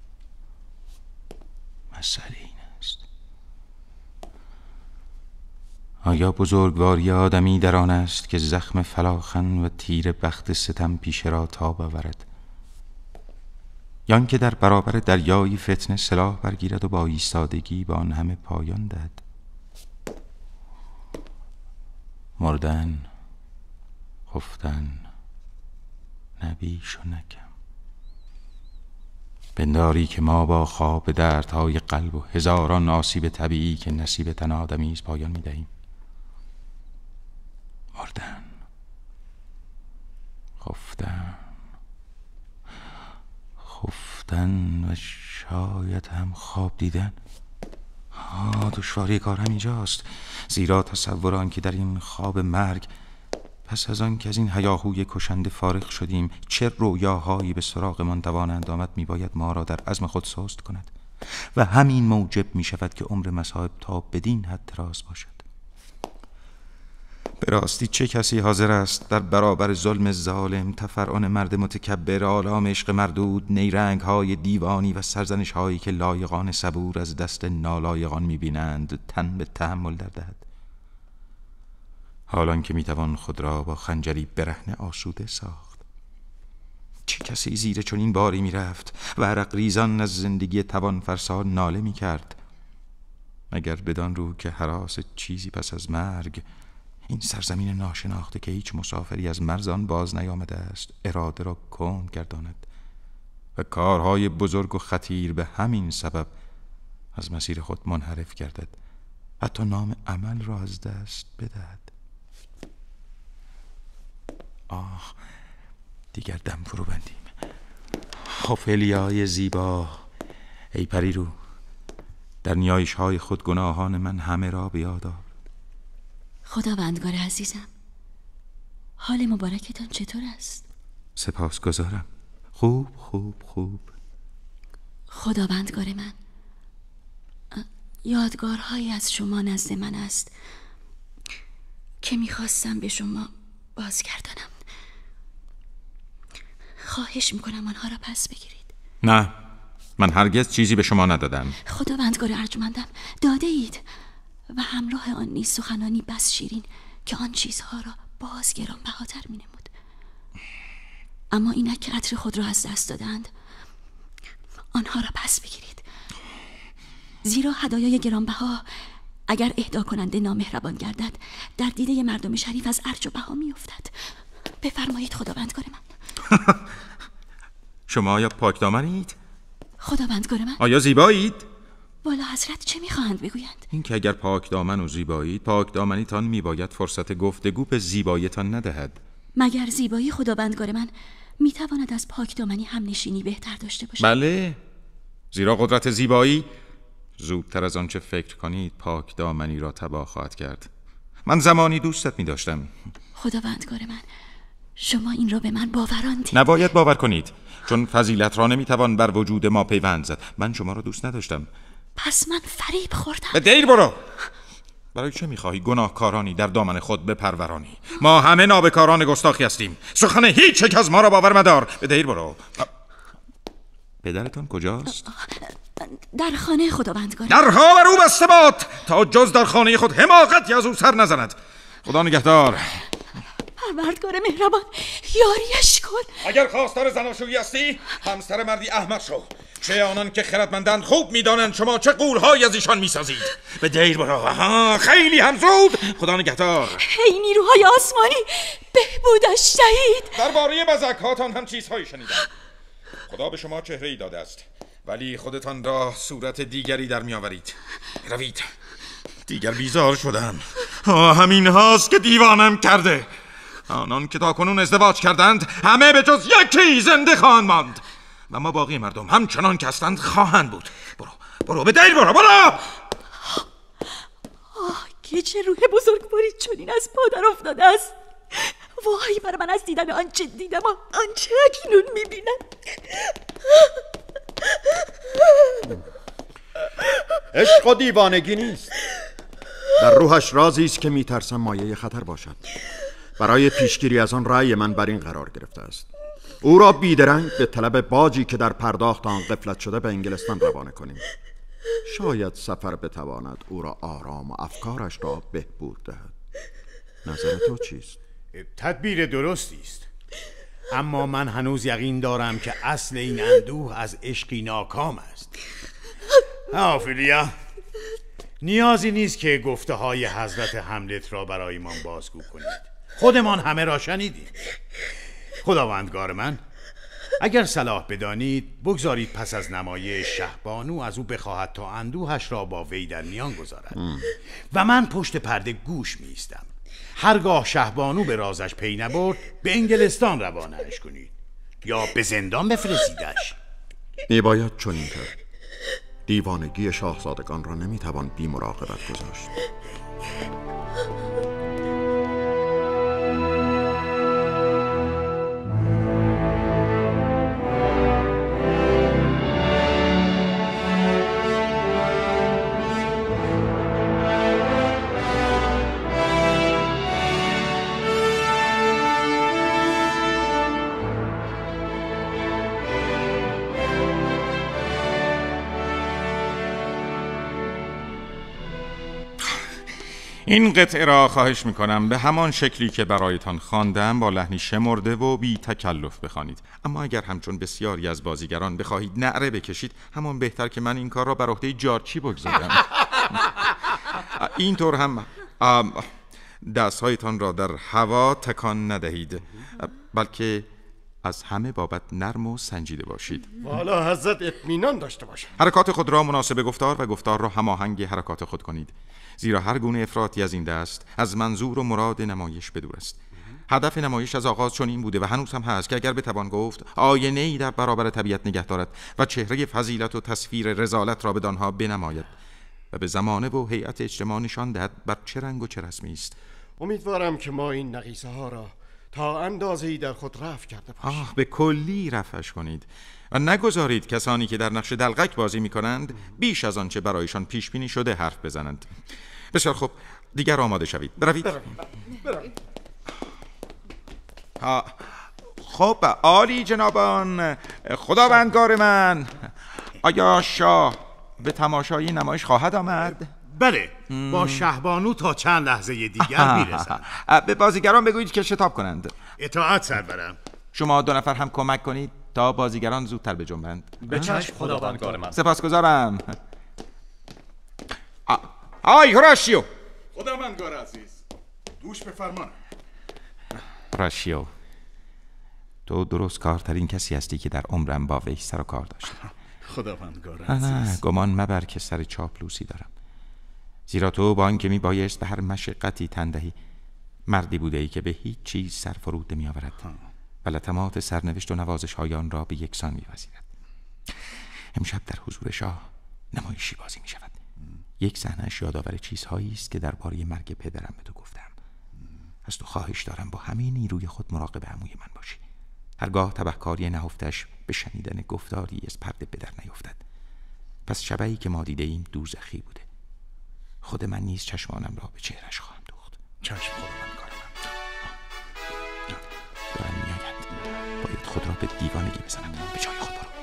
مسئله این است. آیا بزرگواری آدمی در آن است که زخم فلاخن و تیر بخت ستم پیش را تاب آورد، یا آن که در برابر دریای فتنه سلاح برگیرد و با ایستادگی به آن همه پایان دهد؟ مردن، خفتن، نه بیش و نه کم. پنداری که ما با خواب دردهای قلب و هزاران آسیب طبیعی که نصیب تن آدمی است پایان می‌دهیم. مردن، خفتن، خفتن و شاید هم خواب دیدن. آه، دشواری کار همینجاست، زیرا تصور آن که در این خواب مرگ پس از آن که از این هیاهوی کشنده فارغ شدیم چه رویاهایی به سراغمان توانند آمد میباید ما را در عزم خود سست کند و همین موجب میشود که عمر مصائب تا بدین حد دراز باشد. به راستی چه کسی حاضر است در برابر ظلم ظالم، تفرعن مرد متکبر، آلام عشق مردود، نیرنگ های دیوانی و سرزنش هایی که لایقان صبور از دست نالایقان میبینند تن به تحمل در دهد؟ حالان که میتوان خود را با خنجری برهنه آسوده ساخت. چه کسی زیر چنین باری میرفت و عرق ریزان از زندگی توان فرسا ناله میکرد؟ مگر بدان رو که هراس چیزی پس از مرگ، این سرزمین ناشناخته که هیچ مسافری از مرزان باز نیامده است، اراده را کند گرداند و کارهای بزرگ و خطیر به همین سبب از مسیر خود منحرف گردد، حتی نام عمل را از دست بدهد. آه، دیگر دم فرو بندیم. اوفلیای زیبا، ای پری رو، در نیایش های خود گناهان من همه را به یاد آور. خداوندگار عزیزم، حال مبارکتان چطور است؟ سپاسگزارم، خوب خوب خوب. خداوندگار من، یادگارهایی از شما نزد من است که میخواستم به شما بازگردانم. خواهش میکنم آنها را پس بگیرید. نه، من هرگز چیزی به شما ندادم. خداوندگار ارجمندم، داده اید و همراه آن نیز سخنانی بس شیرین که آن چیزها را باز گران بهاتر می نمود. اما اینک که عطر خود را از دست دادند، آنها را پس بگیرید، زیرا هدایای گرانبها اگر اهدا کننده نامهربان گردد در دیده مردم شریف از ارج و بها می افتد. بفرمایید خداوندگار من. شما آیا پاکدامنید؟ خداوندگار من. آیا زیبایید؟ والا حضرت چه میخواهند بگویند؟ این که اگر پاکدامن و زیبایید، پاکدامنیتان میباید فرصت گفتگو به زیباییتان ندهد. مگر زیبایی خداوندگار من میتواند از پاکدامنی هم نشینی بهتر داشته باشد؟ بله، زیرا قدرت زیبایی زودتر از آنچه فکر کنید پاکدامنی را تباه خواهد کرد. من زمانی دوستت میداشتم. خداوندگار من، شما این را به من باوراندید. نباید باور کنید، چون فضیلت را نمیتوان بر وجود ما پیوند زد. من شما را دوست نداشتم. پس من فریب خوردم. به دیر برو. برای چه میخواهی گناهکارانی در دامن خود بپرورانی؟ ما همه نابکاران گستاخی هستیم. سخن هیچ یک از ما را باور مدار. به دیر برو. پدرتان کجاست؟ در خانه خداوندگار. درها بر او بسته باد تا جز در خانه خود حماقتی از او سر نزند. خدا نگهدار. پروردگار مهربان، یاریش کن. اگر خواستار زناشویی هستی، همسر مردی احمق شو. چه آنان که خردمندند خوب میدانند شما چه قولهایی از ایشان میسازید. به دیر برو. آها، خیلی هم زود. خدا نگهدار. ای نیروهای آسمانی، بهبودش دهید. درباره بزکهاتان هم چیزهایی شنیدم. خدا به شما چهره ای داده است، ولی خودتان را صورت دیگری در میآورید. روید، دیگر بیزار شدم. همین هاست که دیوانم کرده. آنان که تا کنون ازدواج کردند همه به جز یکی زنده خواهند ماند و ما باقی مردم همچنان که هستند خواهند بود. برو برو به دیر برو برو. آه، که چه روح بزرگواری چنین از پادر افتاده است. وای بر من از دیدن آنچه دیدم و آنچه اکنون میبینم. عشق و دیوانگی نیست، در روحش رازی است که میترسم مایه خطر باشد. برای پیشگیری از آن رأی من بر این قرار گرفته است. او را بیدرنگ به طلب باجی که در پرداخت آن غفلت شده به انگلستان روانه کنیم. شاید سفر بتواند او را آرام و افکارش را بهبود دهد. نظر تو چیست؟ تدبیر درستی است، اما من هنوز یقین دارم که اصل این اندوه از عشقی ناکام است. آفیلیا، نیازی نیست که گفته های حضرت هملت را برایمان بازگو کنید. خودمان همه را شنیدیم. خداوندگار من، اگر صلاح بدانید بگذارید پس از نمایش شهبانو از او بخواهد تا اندوهش را با وی در میان گذارد و من پشت پرده گوش می ایستم. هرگاه شهبانو به رازش پی نبرد به انگلستان روانه‌اش کنید یا به زندان بفرستیدش. میباید چنین کرد. دیوانگی شاهزادگان را نمیتوان بی مراقبت گذاشت. این قطعه را خواهش میکنم به همان شکلی که برایتان خواندم با لحنی شمرده و بی تکلف بخوانید. اما اگر همچون بسیاری از بازیگران بخواهید نعره بکشید، همان بهتر که من این کار را بر عهده جارچی بگذارم. اینطور هم دستهایتان را در هوا تکان ندهید، بلکه از همه بابت نرم و سنجیده باشید. والا حضرت اطمینان داشته باشید. حرکات خود را مناسب گفتار و گفتار را هماهنگ حرکات خود کنید، زیرا هر گونه افراطی از این دست از منظور و مراد نمایش بدور است. هدف نمایش از آغاز چون این بوده و هنوز هم هست که اگر بتوان گفت آینه‌ای در برابر طبیعت نگه دارد و چهره فضیلت و تصویر رذالت را بدانها بنماید و به زمانه و هیئت اجتماع نشان دهد بر چه رنگ و چه رسمی است. امیدوارم که ما این نقیصه ها را تا اندازه‌ای در خود رفع کرده باشیم. آه، به کلی رفعش کنید و نگذارید کسانی که در نقش دلقک بازی می کنند بیش از آنچه برایشان پیش بینی شده حرف بزنند. بسیار خوب، دیگر آماده شوید. بروید. بروید. ها. خب، عالی جنابان. خداوندگار من، آیا شاه به تماشای نمایش خواهد آمد؟ بله، با شهبانو تا چند لحظه دیگر میرسند. به بازیگران بگویید که شتاب کنند. اطاعت سرورم. شما دو نفر هم کمک کنید تا بازیگران زودتر بجنبند. به چشم خداوندگار من. سپاسگزارم. آی هوراشیو. خداوندگار عزیز، گوش به فرمان. هوراشیو، تو درست کارترین کسی هستی که در عمرم با وی سر و کار داشتم. خداوندگار عزیز. عزیز، گمان مبر که سر چاپلوسی دارم، زیرا تو با آنکه می بایست به هر مشقتی تن دهی، مردی بوده ای که به هیچ چیز سر فرود نمی آورد و لطمات سرنوشت و نوازش هایان را به یکسان می وزیرد. امشب در حضور شاه نمایشی بازی می شود. یک صحنه‌اش یادآور چیزهایی است که درباره مرگ پدرم به تو گفتم. از تو خواهش دارم با همه نیروی خود مراقب عموی من باشی. هرگاه تبهکاری نهفتش به شنیدن گفتاری از پرده به در نیفتد. پس شبایی که ما دیده ایم دوزخی بوده. خود من نیز چشمانم را به چهرش خواهم دوخت. چشم خداوندگار من. دارن میآیند. باید خود را به دیوانگی بزنم. به جای خود برو.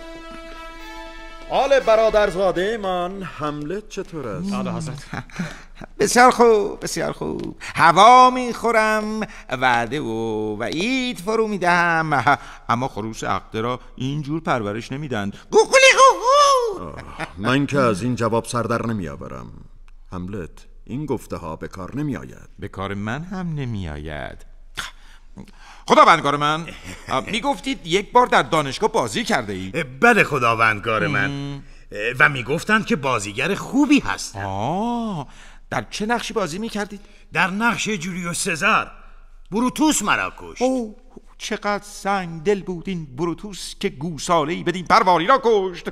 حال برادرزاده من هملت چطور است؟ آله حضرت. بسیار خوب، بسیار خوب. هوا میخورم، وعده و وعید فرو میدهم، اما خروس عقده را اینجور پرورش نمیدند. گوگلی گوگو. من که از این جواب سردر نمیآورم. هملت، این گفته ها به کار نمی آید. به کار من هم نمی آید. خداوندگار من، می گفتید یک بار در دانشگاه بازی کرده اید؟ بله خداوندگار من، و می گفتند که بازیگر خوبی هست. آه، در چه نقشی بازی می کردید؟ در نقش جولیوس سزار. بروتوس مرا کشت. اوه، چقدر سنگ دل بود این بروتوس که گوساله‌ای بدین پرواری را کشت.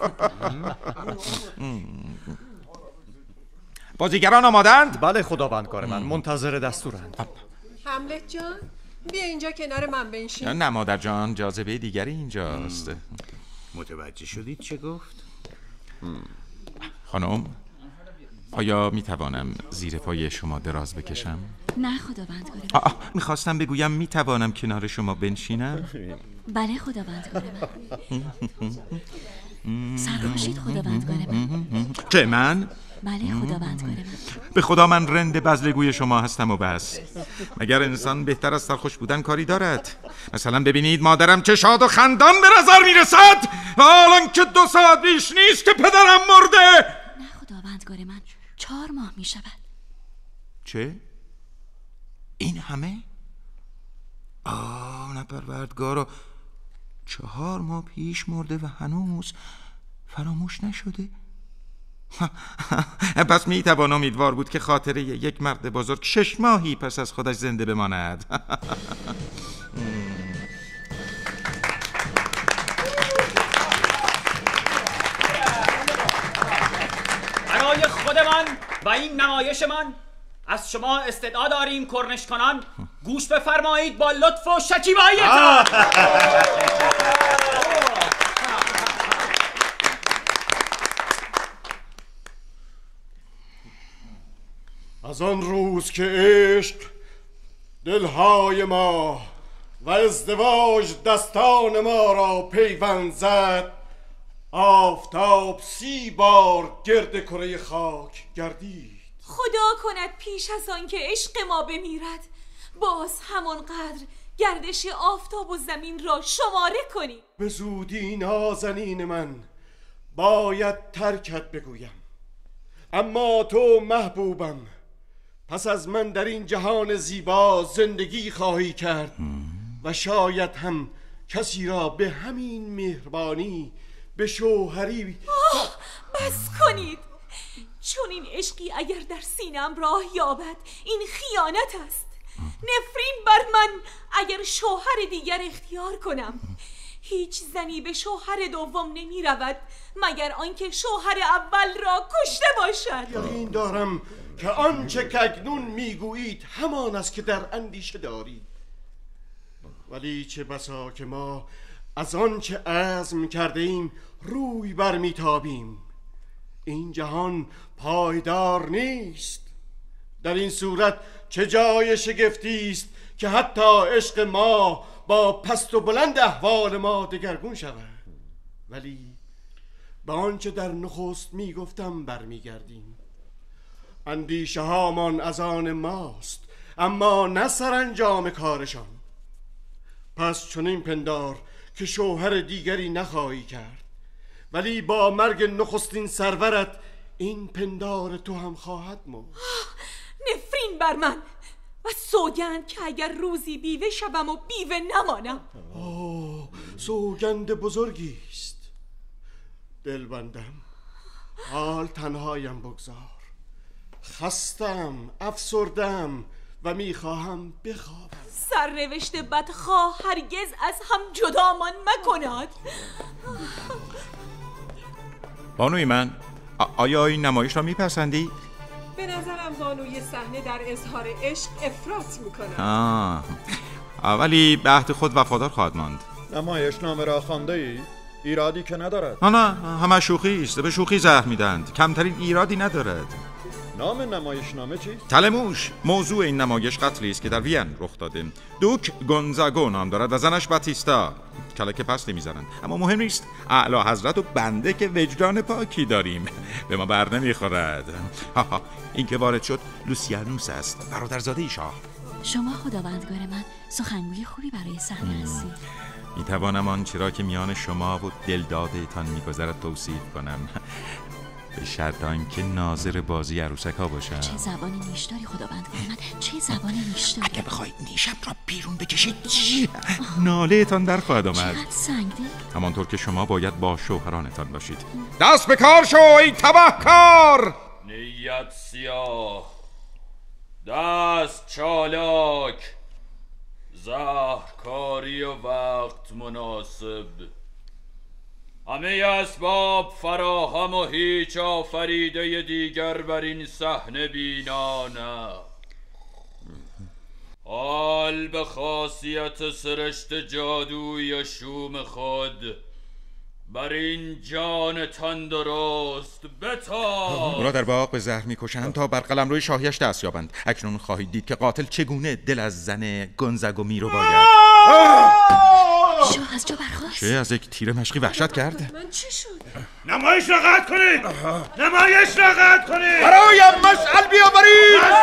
بازیگران آمادند؟ بله خداوندگار من، منتظر دستورند. هملت جان، بیا اینجا کنار من بنشین. نه مادر جان، جاذبه دیگری اینجاست. متوجه شدید چه گفت؟ خانم، آیا می توانم زیر پای شما دراز بکشم؟ نه خداوندگار من. آه میخواستم بگویم می توانم کنار شما بنشینم؟ بله خداوندگار من. سرخوشید خداوندگار من. که من؟ بله خداوندگار من. به خدا من رند بزلگوی شما هستم و بس. مگر انسان بهتر از سرخوش بودن کاری دارد؟ مثلا ببینید مادرم چه شاد و خندان به نظر میرسد و الان که دو ساعت بیش نیست که پدرم مرده. نه خداوندگار من، چهار ماه می شود. چه؟ این همه؟ آه نه پروردگارا، چهار ماه پیش مرده و هنوز فراموش نشده. پس می توان امیدوار بود که خاطره یک مرد بزرگ شش ماهی پس از خودش زنده بماند. برای خودمان و این نمایشمان از شما استدعا داریم کرنش کنان گوش بفرمایید با لطف و شکیبایی‌تان. از آن روز که عشق دلهای ما و ازدواج دستان ما را پیوند زد، آفتاب سی بار گرد کره خاک گردید. خدا کند پیش از آن که عشق ما بمیرد باز همانقدر گردش آفتاب و زمین را شماره کنیم. به زودی نازنین من باید ترکت بگویم، اما تو محبوبم پس از من در این جهان زیبا زندگی خواهی کرد و شاید هم کسی را به همین مهربانی به شوهری. آه بس کنید، چون این عشقی اگر در سینم راه یابد این خیانت است. نفرین بر من اگر شوهر دیگر اختیار کنم. هیچ زنی به شوهر دوم نمی رود مگر آنکه شوهر اول را کشته باشد. یقین دارم که آنچه که اکنون میگویید همان است که در اندیشه دارید، ولی چه بسا که ما از آنچه عزم کرده ایم روی برمیتابیم. این جهان پایدار نیست. در این صورت چه جای شگفتی است که حتی عشق ما با پست و بلند احوال ما دگرگون شود. ولی به آنچه در نخست میگفتم برمیگردیم. اندیشه هامان از آن ماست اما نه سرانجام کارشان. پس چنین پندار که شوهر دیگری نخواهی کرد، ولی با مرگ نخستین سرورت این پندار تو هم خواهد مرد. نفرین بر من و سوگند که اگر روزی بیوه شوم و بیوه نمانم. اوه سوگند بزرگی است. دلبندم، حال تنهایم بگذار. خستم، افسردم و میخواهم بخوابم. سرنوشت بدخواه هرگز از هم جدامان مکند. بانوی من، آیا این نمایش را میپسندی؟ به نظرم بانوی صحنه در اظهار عشق افراط میکنه. آه ولی به عهد خود وفادار خواهد ماند. نمایش نامه را خوانده ای؟ ایرادی که ندارد. نه نه همه شوخی است، به شوخی زهر میدند، کمترین ایرادی ندارد. نام نمایش نامه چیست؟ تلموش. موضوع این نمایش قتلی است که در وین رخ داده. دوک گونزاگو نام دارد و زنش باتیستا. کلک پستی میزنند اما مهم نیست. اعلی حضرت و بنده که وجدان پاکی داریم به ما بر نمیخورد. این که وارد شد لوسیانوس است، برادرزاده شاه. شما خداوندگار من سخنگوی خوبی برای صحنه هستی. میتوانم آنچه را که میان شما و دلدادتان میگذرد توصیف کنم، به شرط آنکه ناظر بازی عروسک ها باشم. چه زبانی نیش داری خداوندگار من، چه زبانی نیش داری. اگه بخواید نیشم را بیرون بکشید ناله تان در خواهد آمد. چقدر سنگدل. همانطور که شما باید با شوهرانتان باشید. دست به کار شو ای تبهکار. نیت سیاه، دست چالاک، زهرکاری و وقت مناسب، همه اسباب فراهم و هیچ آفریده دیگر بر این صحنه بینا نه. حال به خاصیت سرشت جادوی شوم خود بر این جان تندرست بتاب. او را در باغ به زهر میکشند تا بر قلمروی شاهیش دست یابند. اکنون خواهید دید که قاتل چگونه دل از زن گنزگو میرو باید. شاه از جا برخاست. چه از یک تیر مشقی وحشت کرد؟ من چی شد؟ نمایش را قطع کنید. نمایش را قطع کنید. برایم مشعل بیاورید.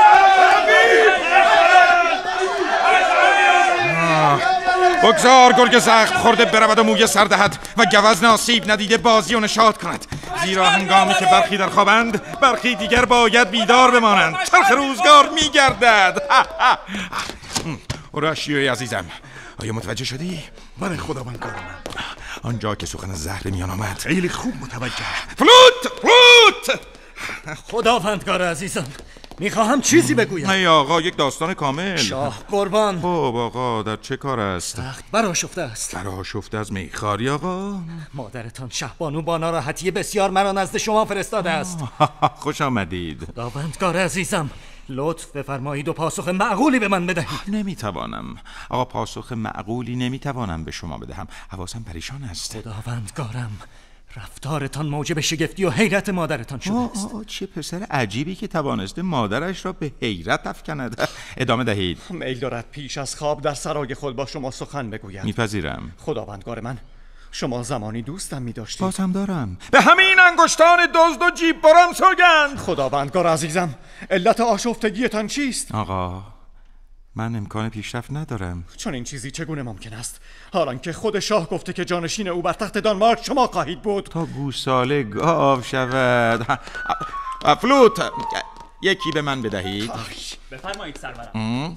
بگذار گرگ زخم خورده برود و موی سر دهد و گوزن آسیب ندیده بازی و نشاط کند، زیرا هنگامی که برخی در خوابند برخی دیگر باید بیدار بمانند. چرخ روزگار میگردد. اوراشیوی عزیزم، آیا متوجه شدی؟ من خداوندگار من. آنجا که سخن زهر میان آمد خیلی خوب متوجه. فلوت فلوت خداوندگار عزیزم، میخواهم چیزی بگویم. ای آقا، یک داستان کامل. شاه قربان. خب آقا، در چه کار است؟ تخت برآشفته است. برآشفته از میخواری آقا؟ مادرتان شهبانو با ناراحتی بسیار مرا نزد شما فرستاده است. خوش آمدید. خداوندگار عزیزم، لطف بفرمایید و پاسخ معقولی به من بدهید. نمیتوانم آقا، پاسخ معقولی نمیتوانم به شما بدهم. حواسم پریشان است. خداوندگارم، رفتارتان موجب شگفتی و حیرت مادرتان شده آه است. آه چه پسر عجیبی که توانسته مادرش را به حیرت افکند. ادامه دهید. میل دارد پیش از خواب در سرای خود با شما سخن بگوید. میپذیرم. خداوندگار من، شما زمانی دوستم می‌داشتید. بازم دارم. به همین انگشتان دزد و جیب برم سوگند. خداوندگار عزیزم، علت آشفتگیتان چیست؟ آقا، من امکان پیشرفت ندارم. چون این چیزی چگونه ممکن است؟ حالان که خود شاه گفته که جانشین او بر تخت دانمارک شما خواهید بود. تا گوساله گاو شود. فلوت، یکی به من بدهید. بفرمایید سرورم.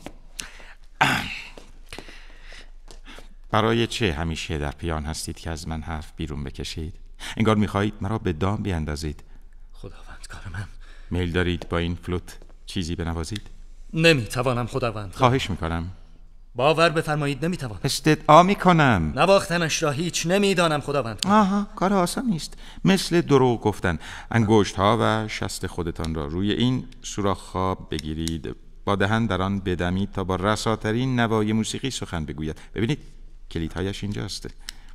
برای چه همیشه در پیان هستید که از من حرف بیرون بکشید؟ انگار میخواهید مرا به دام بیاندازید. خداوندگار من، میل دارید با این فلوت چیزی بنوازید؟ نمیتوانم خداوند. خواهش میکنم. باور بفرمایید نمیتوانم. استدعا میکنم. نواختنش را هیچ نمیدانم خداوند. آها، کار آسان نیست. مثل دروغ گفتن. انگشت ها و شست خودتان را روی این سوراخ خواب بگیرید، با دهن در آن بدمید تا با رساترین نوای موسیقی سخن بگوید. ببینید کلیدهایش اینجاست.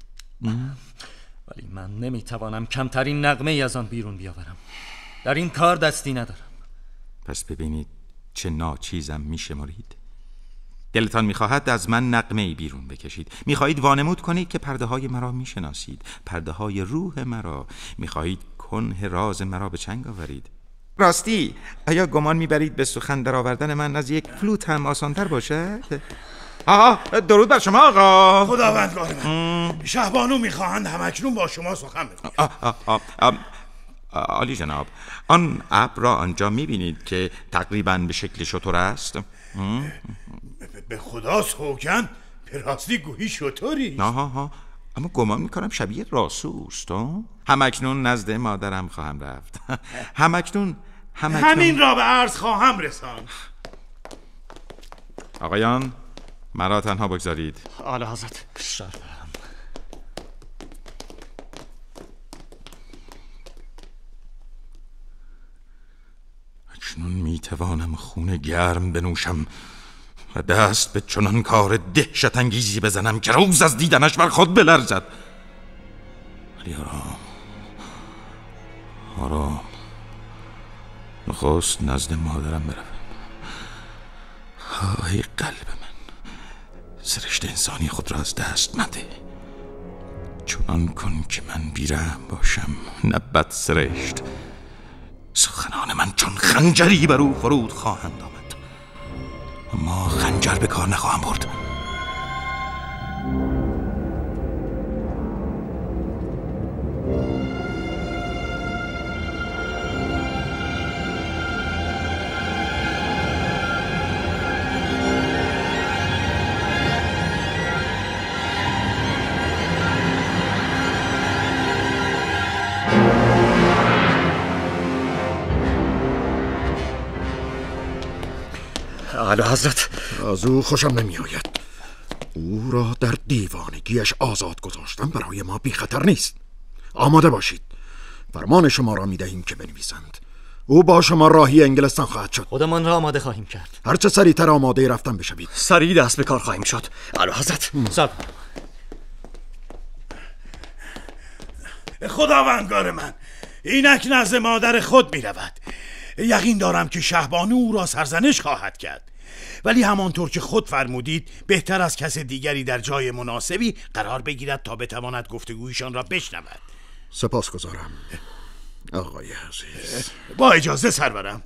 ولی من نمیتوانم کمترین نغمه ای از آن بیرون بیاورم. در این کار دستی ندارم. پس ببینید چه ناچیزم میشمارید. دلتان میخواهد از من نغمه ای بیرون بکشید. میخواهید وانمود کنید که پرده های مرا میشناسید، پرده های روح مرا. میخواهید کنه راز مرا به چنگ آورید. راستی آیا گمان میبرید به سخن در آوردن من از یک فلوت هم آسانتر باشد؟ آها، درود بر شما آقا. خداوندگار من، شهبانو میخواهند همکنون با شما سخن بگویند. عالی جناب، آن ابر را آنجا میبینید که تقریبا به شکل شتر است؟ به خدا سوگند به راستی گویی شتری. آها، اما گمان میکنم شبیه راسوست. همکنون نزد مادرم خواهم رفت. همکنون همکنون همین را به عرض خواهم رساند. آقایان، مرا تنها بگذارید. اعلی حضرت. سرورم. اکنون میتوانم خون گرم بنوشم و دست به چنان کار دهشت انگیزی بزنم که روز از دیدنش بر خود بلرزد. ولی آرام آرام نخست نزد مادرم بروم. ای قلب من، سرشت انسانی خود را از دست مده. چنان کن که من بیرحم باشم، نه بد سرشت. سخنان من چون خنجری بر او فرود خواهند آمد، اما خنجر به کار نخواهم برد. اعلی حضرت، از او خوشم نمی آید. او را در دیوانگیش آزاد گذاشتن برای ما بی خطر نیست. آماده باشید، فرمان شما را می دهیم که بنویسند. او با شما راهی انگلستان خواهد شد. خودمان را آماده خواهیم کرد. هرچه سریعتر آماده رفتن بشوید. سریع دست به کار خواهیم شد. اعلی حضرت. سر خداوندگار من، اینک نزد مادر خود می رود. یقین دارم که شهبانو او را سرزنش خواهد کرد، ولی همانطور که خود فرمودید بهتر از کس دیگری در جای مناسبی قرار بگیرد تا بتواند گفتگویشان را بشنود. سپاسگزارم آقای عزیز. با اجازه سرورم.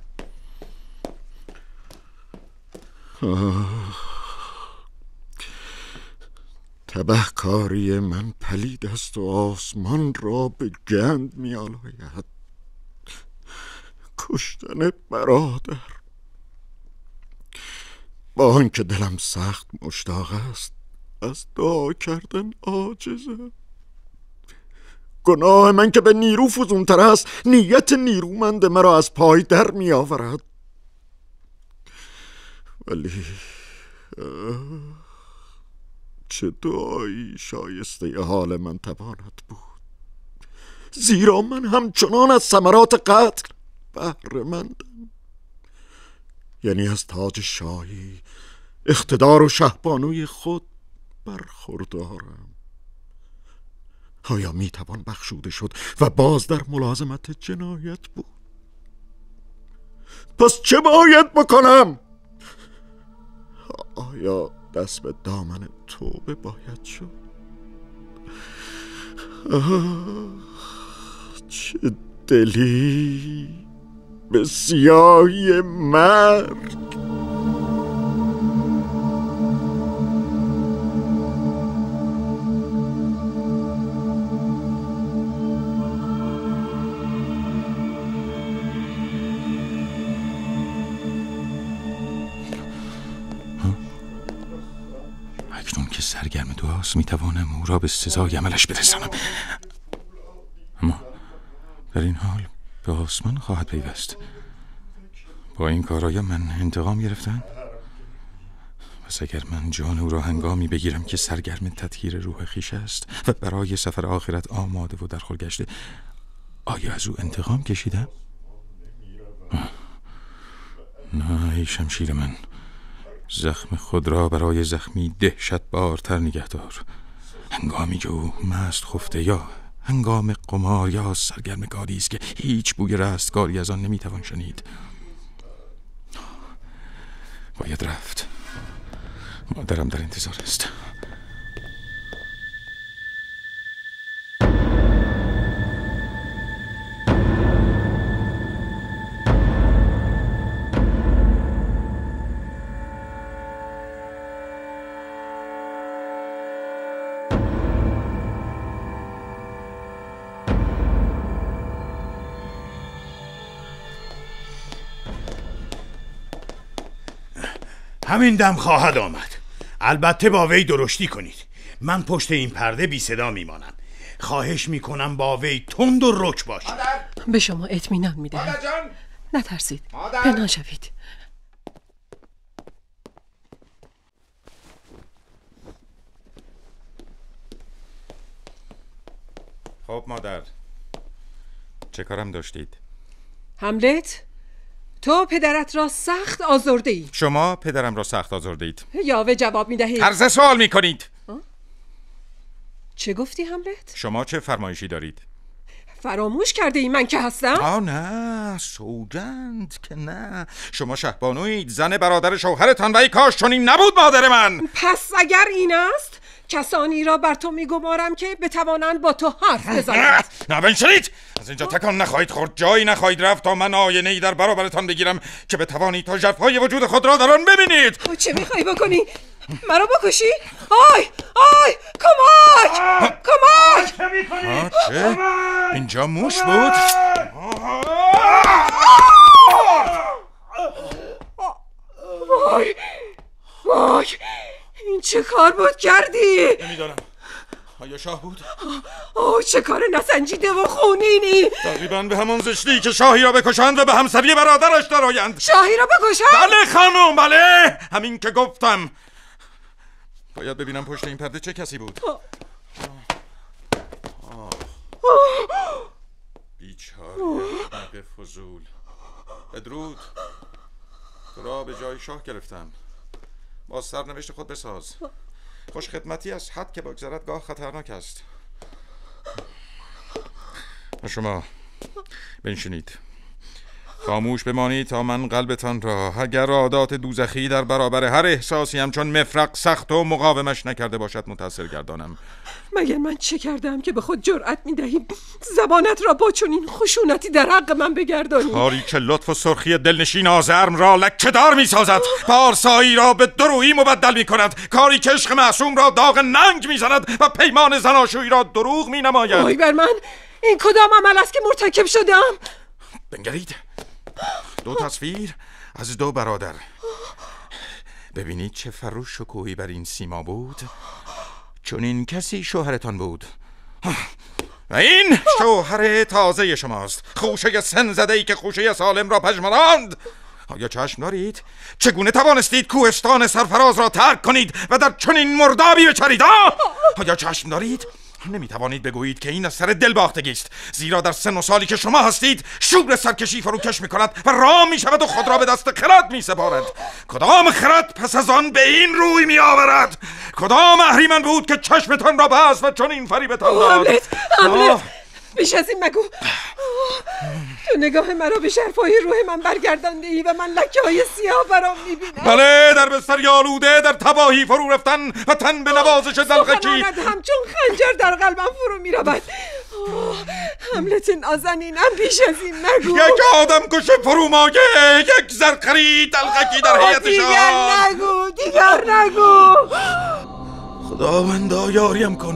تبهکاری من پلید است و آسمان را به گند می آلاید. کشتن برادر، با آنکه دلم سخت مشتاق است از دعا کردن عاجزم. گناه من که به نیرو فزونتر است نیت نیرومند مرا از پای در می آورد. ولی چه دعایی شایسته حال من تواند بود، زیرا من همچنان از ثمرات قتل بهره مندم، یعنی از تاج شاهی، اقتدار و شهبانوی خود برخوردارم. آیا می توان بخشوده شد و باز در ملازمت جنایت بود؟ پس چه باید بکنم؟ آیا دست به دامن توبه باید شد؟ آه، چه دلی به سیاهی مرگ. اکنون که سرگرم دعاست میتوانم او را به سزای عملش برسانم، اما در این حال به آسمان خواهد پیوست. با این کار آیا من انتقام گرفتم؟ پس اگر من جان او را هنگامی بگیرم که سرگرم تطهیر روح خویش است و برای سفر آخرت آماده و در خور گشته، آیا از او انتقام کشیدم؟ نه ای شمشیر من، زخم خود را برای زخمی دهشت بارتر نگه دار. هنگامی که او مست خفته یا هنگام قمار یا سرگرم کاری است که هیچ بوی رستگاری از آن نمیتوان شنید، باید رفت. مادرم در انتظار است. همین دم خواهد آمد. البته با وی درشتی کنید. من پشت این پرده بی صدا میمانم. خواهش میکنم با وی تند و رک باشید. به شما اطمینان میدهم. نترسید. پنهان شوید. خب مادر، چه کارم داشتید؟ هملت، تو پدرت را سخت آزرده ای. شما پدرم را سخت آزرده اید. یاوه جواب می دهید. طرز سوال می کنید. چه گفتی هملت؟ شما چه فرمایشی دارید؟ فراموش کرده ای من که هستم؟ آه نه، سوگند که نه. شما شهبانویید، زن برادر شوهرتان، و ای کاش چنین نبود مادر من. پس اگر این است، کسانی را بر تو میگمارم که بتوانند با تو حرف بزنند. نه بنشینید، از اینجا تکان نخواهید خورد، جایی نخواهید رفت تا من آینه ای در برابرتان بگیرم که بتوانید تا ژرفای وجود خود را در آن ببینید. چه میخوایی بکنی؟ مرا بکشی؟ آی آی کمک کمک. چه؟ اینجا موش بود؟ وای وای، این چه کار بود کردی؟ نمیدانم. آیا شاه بود؟ آه چه کار نسنجیده و خونینی. تقریبا به همان زشتی که شاهی را بکشند و به همسری برادرش درآیند. شاهی را بکشند؟ بله خانم، بله، همین که گفتم. باید ببینم پشت این پرده چه کسی بود. بیچاره به فضول. بدرود، تو را به جای شاه گرفتم. با سرنوشت خود بساز. خوش خدمتی از حد که بگذرد گاه خطرناک است. شما بنشینید، خاموش بمانید تا من قلبتان را، اگر عادات دوزخی در برابر هر احساسی همچون مفرق سخت و مقاومش نکرده باشد متأثر گردانم. مگر من چه کردم که به خود جرأت می‌دهی زبانت را با چنین خشونتی در حق من بگردانی؟ کاری که لطف و سرخی دلنشین آزرم را لکه‌دار می‌سازد، پارسایی را به درویی مبدل می‌کند، کاری که عشق معصوم را داغ ننگ می‌زند و پیمان زناشویی را دروغ می‌نماید. وای بر من، این کدام عمل است که مرتکب شدم؟ بنگرید، دو تصویر از دو برادر. ببینید چه فروش شکوهی بر این سیما بود. چون این کسی شوهرتان بود و این شوهر تازه شماست، خوشه سن زده‌ای که خوشه سالم را پژمراند. آیا چشم دارید؟ چگونه توانستید کوهستان سرفراز را ترک کنید و در چنین مردابی بچرید؟ آیا چشم دارید؟ نمیتوانید بگویید که این از سر دلباختگی است، زیرا در سن و سالی که شما هستید شور سرکشی فروکش میکند و رام میشود و خود را به دست خرد میسپارد. کدام خرد پس از آن به این روی میآورد؟ کدام اهریمن بود که چشمتان را بست و چون این فریبتان داد؟ هملت، هملت، بیش از این مگو. تو نگاه مرا به شرفای روح من برگردانده ای و من لکه های سیاه برام میبینم. بله، در بستر آلوده، در تباهی فرو رفتن و تن به نوازش دلغکی. سخنانت همچون خنجر در قلبم فرو میرود. هملت نازنینم، بیش از این نگو. یک آدم کش فرومایه، یک زرخری دلغکی در هیئت شاه. دیگر نگو، دیگر نگو. خداوندا یاریم کن.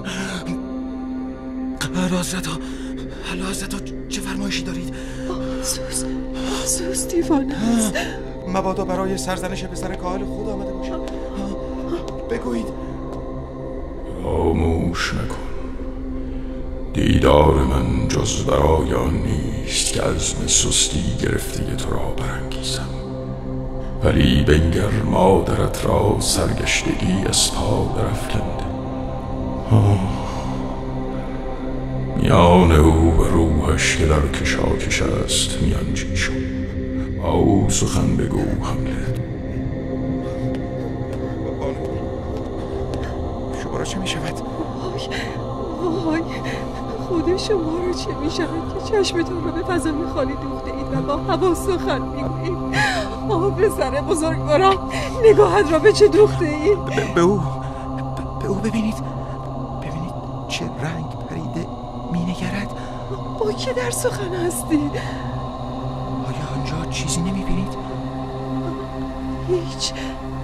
حضرتا، حضرتا چه فرمایشی دارید؟ سوس سوس دیوانه است. مبادا برای سرزنش پسر کاهل خود آمده باشد. بگویید. خاموش نکن. دیدار من جز برای آن نیست که عزم سستی گرفته تو را برانگیزم، ولی بنگر مادرت را سرگشتگی از پا درافکنده. میان او و روحش که در کشاکش است میانجی شد. او سخن بگو هملت. شما را چه می شود؟ وای خود شما را چه می شود که چشمتان را به فضای خالی دوخته اید و با هوا سخن می گویید؟ آه پسر بزرگوارم، نگاهت را به چه دوخته اید؟ به او به او ببینید، ببینید چه رنگ پریده می نگرد. با که در سخن هستی؟ آیا آنجا چیزی نمی بینید؟ هیچ،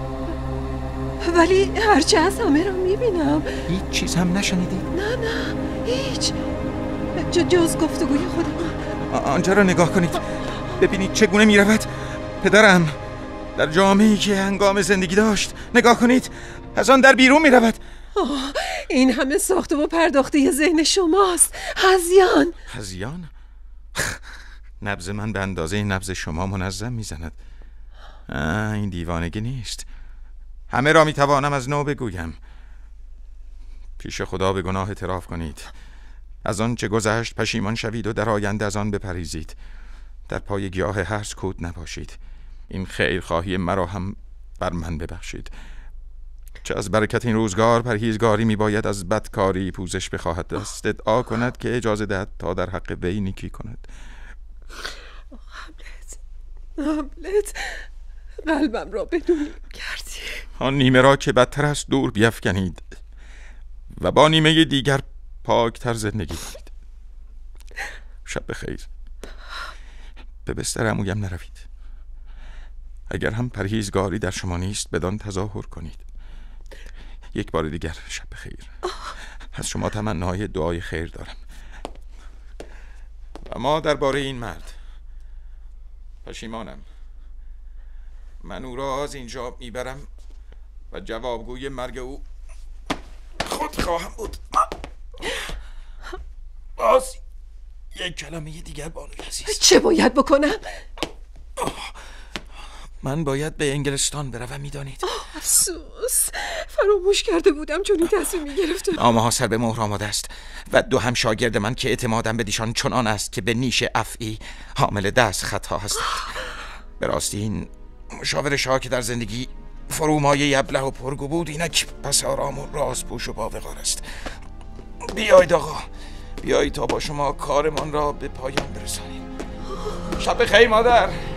ولی هرچه از همه را می بینم. هیچ چیز هم نشنیدید؟ نه نه هیچ، جز گفتگوی خودمان. آنجا را نگاه کنید، ببینید چگونه می رود. پدرم در جامعه‌ای که هنگام زندگی داشت، نگاه کنید از آن در بیرون می رود. آه، این همه ساخته و پرداخته ذهن شماست. هذیان هذیان؟ نبض من به اندازه نبض شما منظم میزند. این دیوانگی نیست. همه را میتوانم از نو بگویم. پیش خدا به گناه اعتراف کنید. از آن چه گذشت پشیمان شوید و در آینده از آن بپریزید. در پای گیاه هرز کود نباشید. این خیرخواهی مرا هم بر من ببخشید. چه از برکت این روزگار پرهیزگاری می باید از بدکاری پوزش بخواهد، استدعا کند که اجازه دهد تا در حق وی نیکی کند. هملت، هملت، قلبم را بدون کردی. آن نیمه را که بدتر است دور بیفکنید و با نیمه دیگر پاکتر زندگی کنید. شب بخیر. به بستر عمویم نروید. اگر هم پرهیزگاری در شما نیست بدان تظاهر کنید. یک بار دیگر شب بخیر. از شما تمنای دعای خیر دارم. اما درباره این مرد پشیمانم. من او را از اینجا میبرم و جوابگوی مرگ او خود خواهم بود. باز یک کلمه دیگر بانوی عزیز. چه باید بکنم؟ من باید به انگلستان بروم، میدانید. افسوس، فراموش کرده بودم چون این تصمیمی گرفتم. نامه ها سر به مهر آماده است و دو هم شاگرد من که اعتمادم به دیشان چنان است که به نیش افعی حامل دست خطا هستند. به راستی این مشاور شاه که در زندگی فرومایه ابله و پرگو بود، اینک پس آرام و راز پوش و باوقار است. بیایید آقا، بیایی تا با شما کارمان را به پایان برسانیم. شب بخیر مادر.